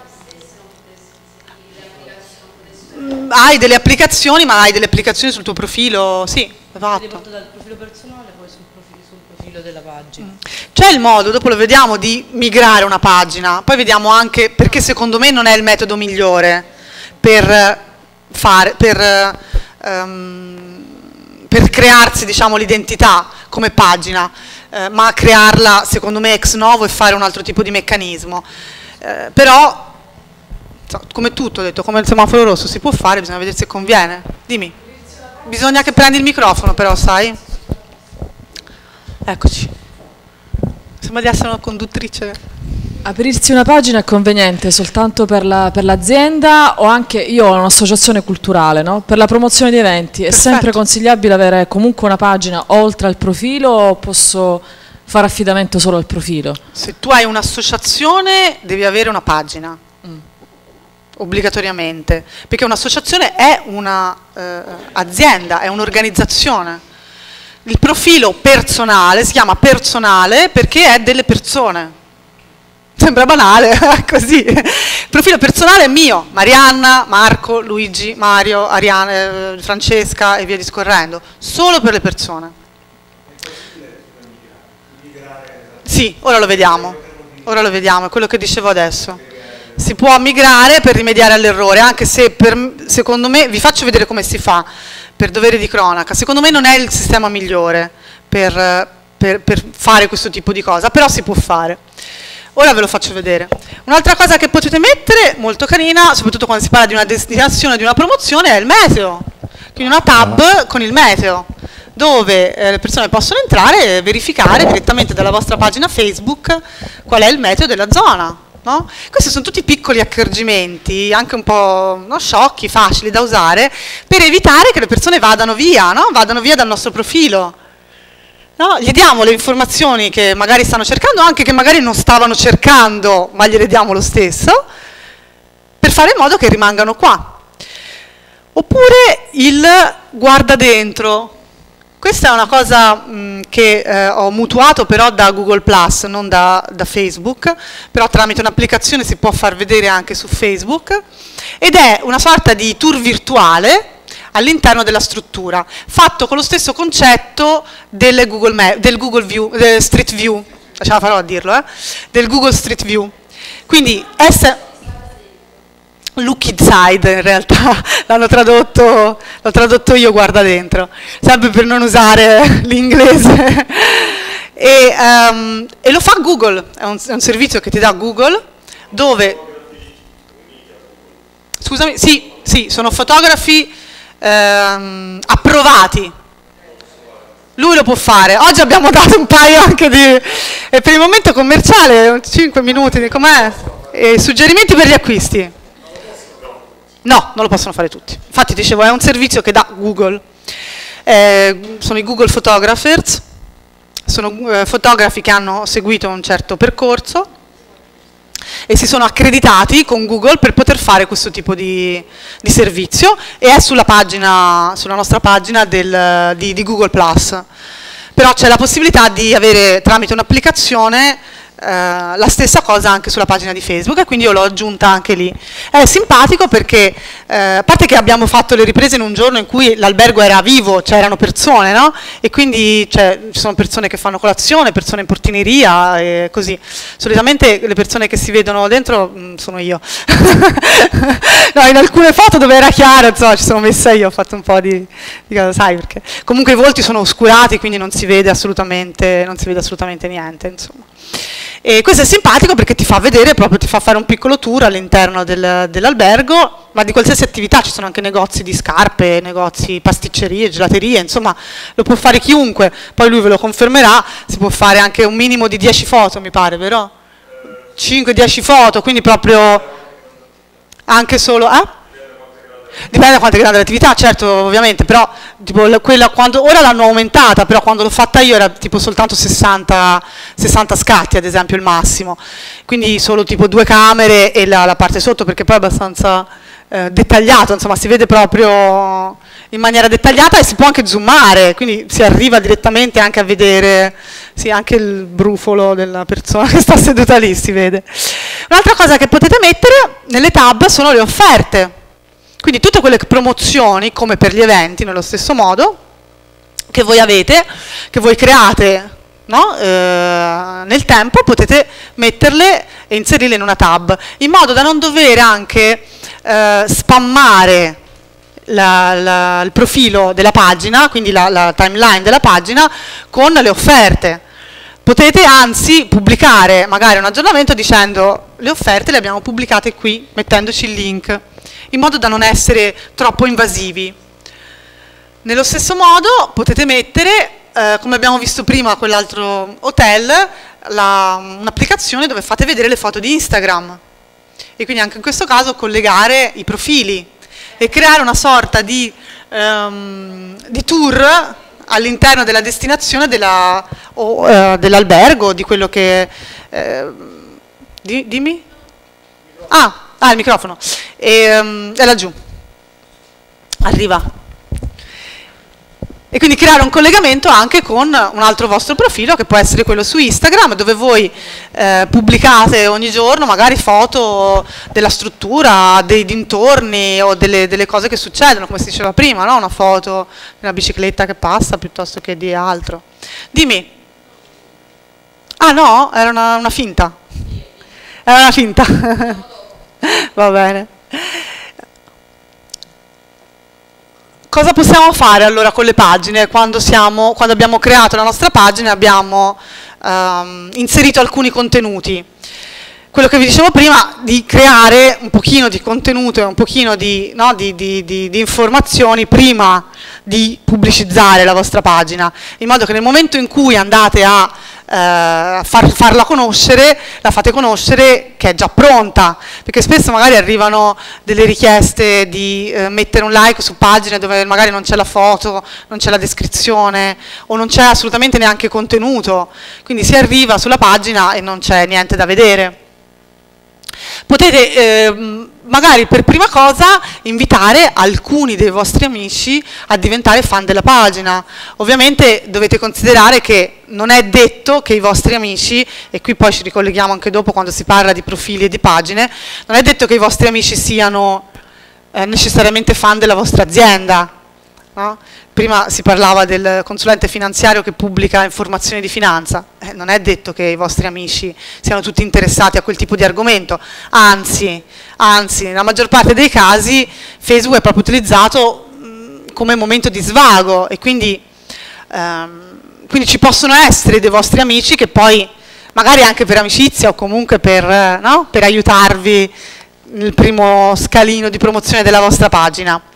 Mm, hai delle applicazioni, ma hai delle applicazioni sul tuo profilo, sì, esatto. Dal profilo personale poi sul profilo, sul profilo della pagina. Mm. C'è il modo, dopo lo vediamo, di migrare una pagina, poi vediamo anche, perché secondo me non è il metodo migliore per fare, per... Um, per crearsi, diciamo, l'identità come pagina, eh, ma crearla secondo me ex novo e fare un altro tipo di meccanismo. Eh, però, so, come tutto, ho detto, come il semaforo rosso si può fare, bisogna vedere se conviene. Dimmi. Bisogna che prendi il microfono però, sai? Eccoci. Sembra di essere una conduttrice. Aprirsi una pagina è conveniente soltanto per la, per l'azienda o anche, io ho un'associazione culturale, no? Per la promozione di eventi. Perfetto. È sempre consigliabile avere comunque una pagina oltre al profilo o posso fare affidamento solo al profilo? Se tu hai un'associazione devi avere una pagina, mm. obbligatoriamente, perché un'associazione è un'azienda, eh, è un'organizzazione. Il profilo personale si chiama personale perché è delle persone. Sembra banale, così. Il profilo personale è mio, Marianna, Marco, Luigi, Mario, Ariane, Francesca e via discorrendo, solo per le persone. Sì, ora lo vediamo, ora lo vediamo, è quello che dicevo adesso. si può migrare per rimediare all'errore, anche se per, secondo me, vi faccio vedere come si fa per dovere di cronaca, secondo me non è il sistema migliore per, per, per fare questo tipo di cosa, però si può fare. Ora ve lo faccio vedere. Un'altra cosa che potete mettere, molto carina, soprattutto quando si parla di una destinazione, di una promozione, è il meteo. Quindi una tab con il meteo, dove eh, le persone possono entrare e verificare direttamente dalla vostra pagina Facebook qual è il meteo della zona. No? Questi sono tutti piccoli accorgimenti, anche un po' no, sciocchi, facili da usare, per evitare che le persone vadano via, no? Vadano via dal nostro profilo. No? Gli diamo le informazioni che magari stanno cercando, anche che magari non stavano cercando, ma gliele diamo lo stesso, per fare in modo che rimangano qua. Oppure il guarda dentro. Questa è una cosa mh, che eh, ho mutuato però da Google Plus, non da, da Facebook, però tramite un'applicazione si può far vedere anche su Facebook, ed è una sorta di tour virtuale all'interno della struttura, fatto con lo stesso concetto del Google, Map, del Google View, del Street View, ce la farò a dirlo, eh? del Google Street View. Quindi S Look inside, in realtà l'hanno tradotto, l'ho tradotto io, guarda dentro, sempre per non usare l'inglese. E, um, e lo fa Google, è un, è un servizio che ti dà Google, dove, scusami, sì, sì, sono fotografi ehm, approvati. Lui lo può fare. Oggi abbiamo dato un paio anche di... E per il momento commerciale, cinque minuti, com'è? E suggerimenti per gli acquisti. No, non lo possono fare tutti. Infatti dicevo, è un servizio che dà Google. Eh, sono i Google Photographers, sono eh, fotografi che hanno seguito un certo percorso e si sono accreditati con Google per poter fare questo tipo di, di servizio, e è sulla pagina, sulla nostra pagina del, di, di Google Plus. Però c'è la possibilità di avere tramite un'applicazione Uh, la stessa cosa anche sulla pagina di Facebook, e quindi io l'ho aggiunta anche lì. È simpatico perché, uh, a parte che abbiamo fatto le riprese in un giorno in cui l'albergo era vivo, c'erano persone, no? E quindi cioè, ci sono persone che fanno colazione, persone in portineria e così. Solitamente le persone che si vedono dentro mh, sono io. No, in alcune foto dove era chiaro, insomma, ci sono messa io, ho fatto un po' di, di cosa, sai, perché comunque i volti sono oscurati, quindi non si vede assolutamente, non si vede assolutamente niente, insomma. E questo è simpatico perché ti fa vedere, proprio ti fa fare un piccolo tour all'interno del, dell'albergo, ma di qualsiasi attività. Ci sono anche negozi di scarpe, negozi, pasticcerie, gelaterie, insomma lo può fare chiunque. Poi lui ve lo confermerà, si può fare anche un minimo di dieci foto, mi pare, vero? cinque dieci foto, quindi proprio anche solo... Eh? Dipende da quanto è grande l'attività, certo, ovviamente, però tipo, quella, quando, ora l'hanno aumentata, però quando l'ho fatta io era tipo soltanto sessanta, sessanta scatti, ad esempio, il massimo. Quindi solo tipo due camere e la, la parte sotto, perché poi è abbastanza eh, dettagliato, insomma, si vede proprio in maniera dettagliata e si può anche zoomare, quindi si arriva direttamente anche a vedere, sì, anche il brufolo della persona che sta seduta lì, si vede. Un'altra cosa che potete mettere nelle tab sono le offerte. Quindi tutte quelle promozioni, come per gli eventi, nello stesso modo, che voi avete, che voi create, no? eh, nel tempo, potete metterle e inserirle in una tab, in modo da non dover anche eh, spammare la, la, il profilo della pagina, quindi la, la timeline della pagina, con le offerte. Potete anzi pubblicare magari un aggiornamento dicendo le offerte le abbiamo pubblicate qui, mettendoci il link, in modo da non essere troppo invasivi. Nello stesso modo potete mettere, eh, come abbiamo visto prima a quell'altro hotel, un'applicazione dove fate vedere le foto di Instagram, e quindi anche in questo caso collegare i profili e creare una sorta di, um, di tour all'interno della destinazione della, o uh, dell'albergo, di quello che... Eh, di, dimmi? Ah, ah, il microfono. E, um, è laggiù. Arriva. E quindi creare un collegamento anche con un altro vostro profilo, che può essere quello su Instagram, dove voi eh, pubblicate ogni giorno magari foto della struttura, dei dintorni o delle, delle cose che succedono, come si diceva prima, no? Una foto di una bicicletta che passa piuttosto che di altro. Dimmi. Ah no? Era una, una finta. Era una finta. Va bene. Cosa possiamo fare allora con le pagine quando, siamo, quando abbiamo creato la nostra pagina e abbiamo um, inserito alcuni contenuti? Quello che vi dicevo prima, di creare un pochino di contenuto e un pochino di, no, di, di, di, di informazioni prima di pubblicizzare la vostra pagina, in modo che nel momento in cui andate a eh, far, farla conoscere, la fate conoscere che è già pronta, perché spesso magari arrivano delle richieste di eh, mettere un like su pagine dove magari non c'è la foto, non c'è la descrizione o non c'è assolutamente neanche contenuto, quindi si arriva sulla pagina e non c'è niente da vedere. Potete eh, magari per prima cosa invitare alcuni dei vostri amici a diventare fan della pagina. Ovviamente dovete considerare che non è detto che i vostri amici, e qui poi ci ricolleghiamo anche dopo quando si parla di profili e di pagine, non è detto che i vostri amici siano eh, necessariamente fan della vostra azienda. No? Prima si parlava del consulente finanziario che pubblica informazioni di finanza, eh, non è detto che i vostri amici siano tutti interessati a quel tipo di argomento, anzi, anzi nella maggior parte dei casi Facebook è proprio utilizzato mh, come momento di svago e quindi, ehm, quindi ci possono essere dei vostri amici che poi magari anche per amicizia o comunque per, no? per aiutarvi nel primo scalino di promozione della vostra pagina.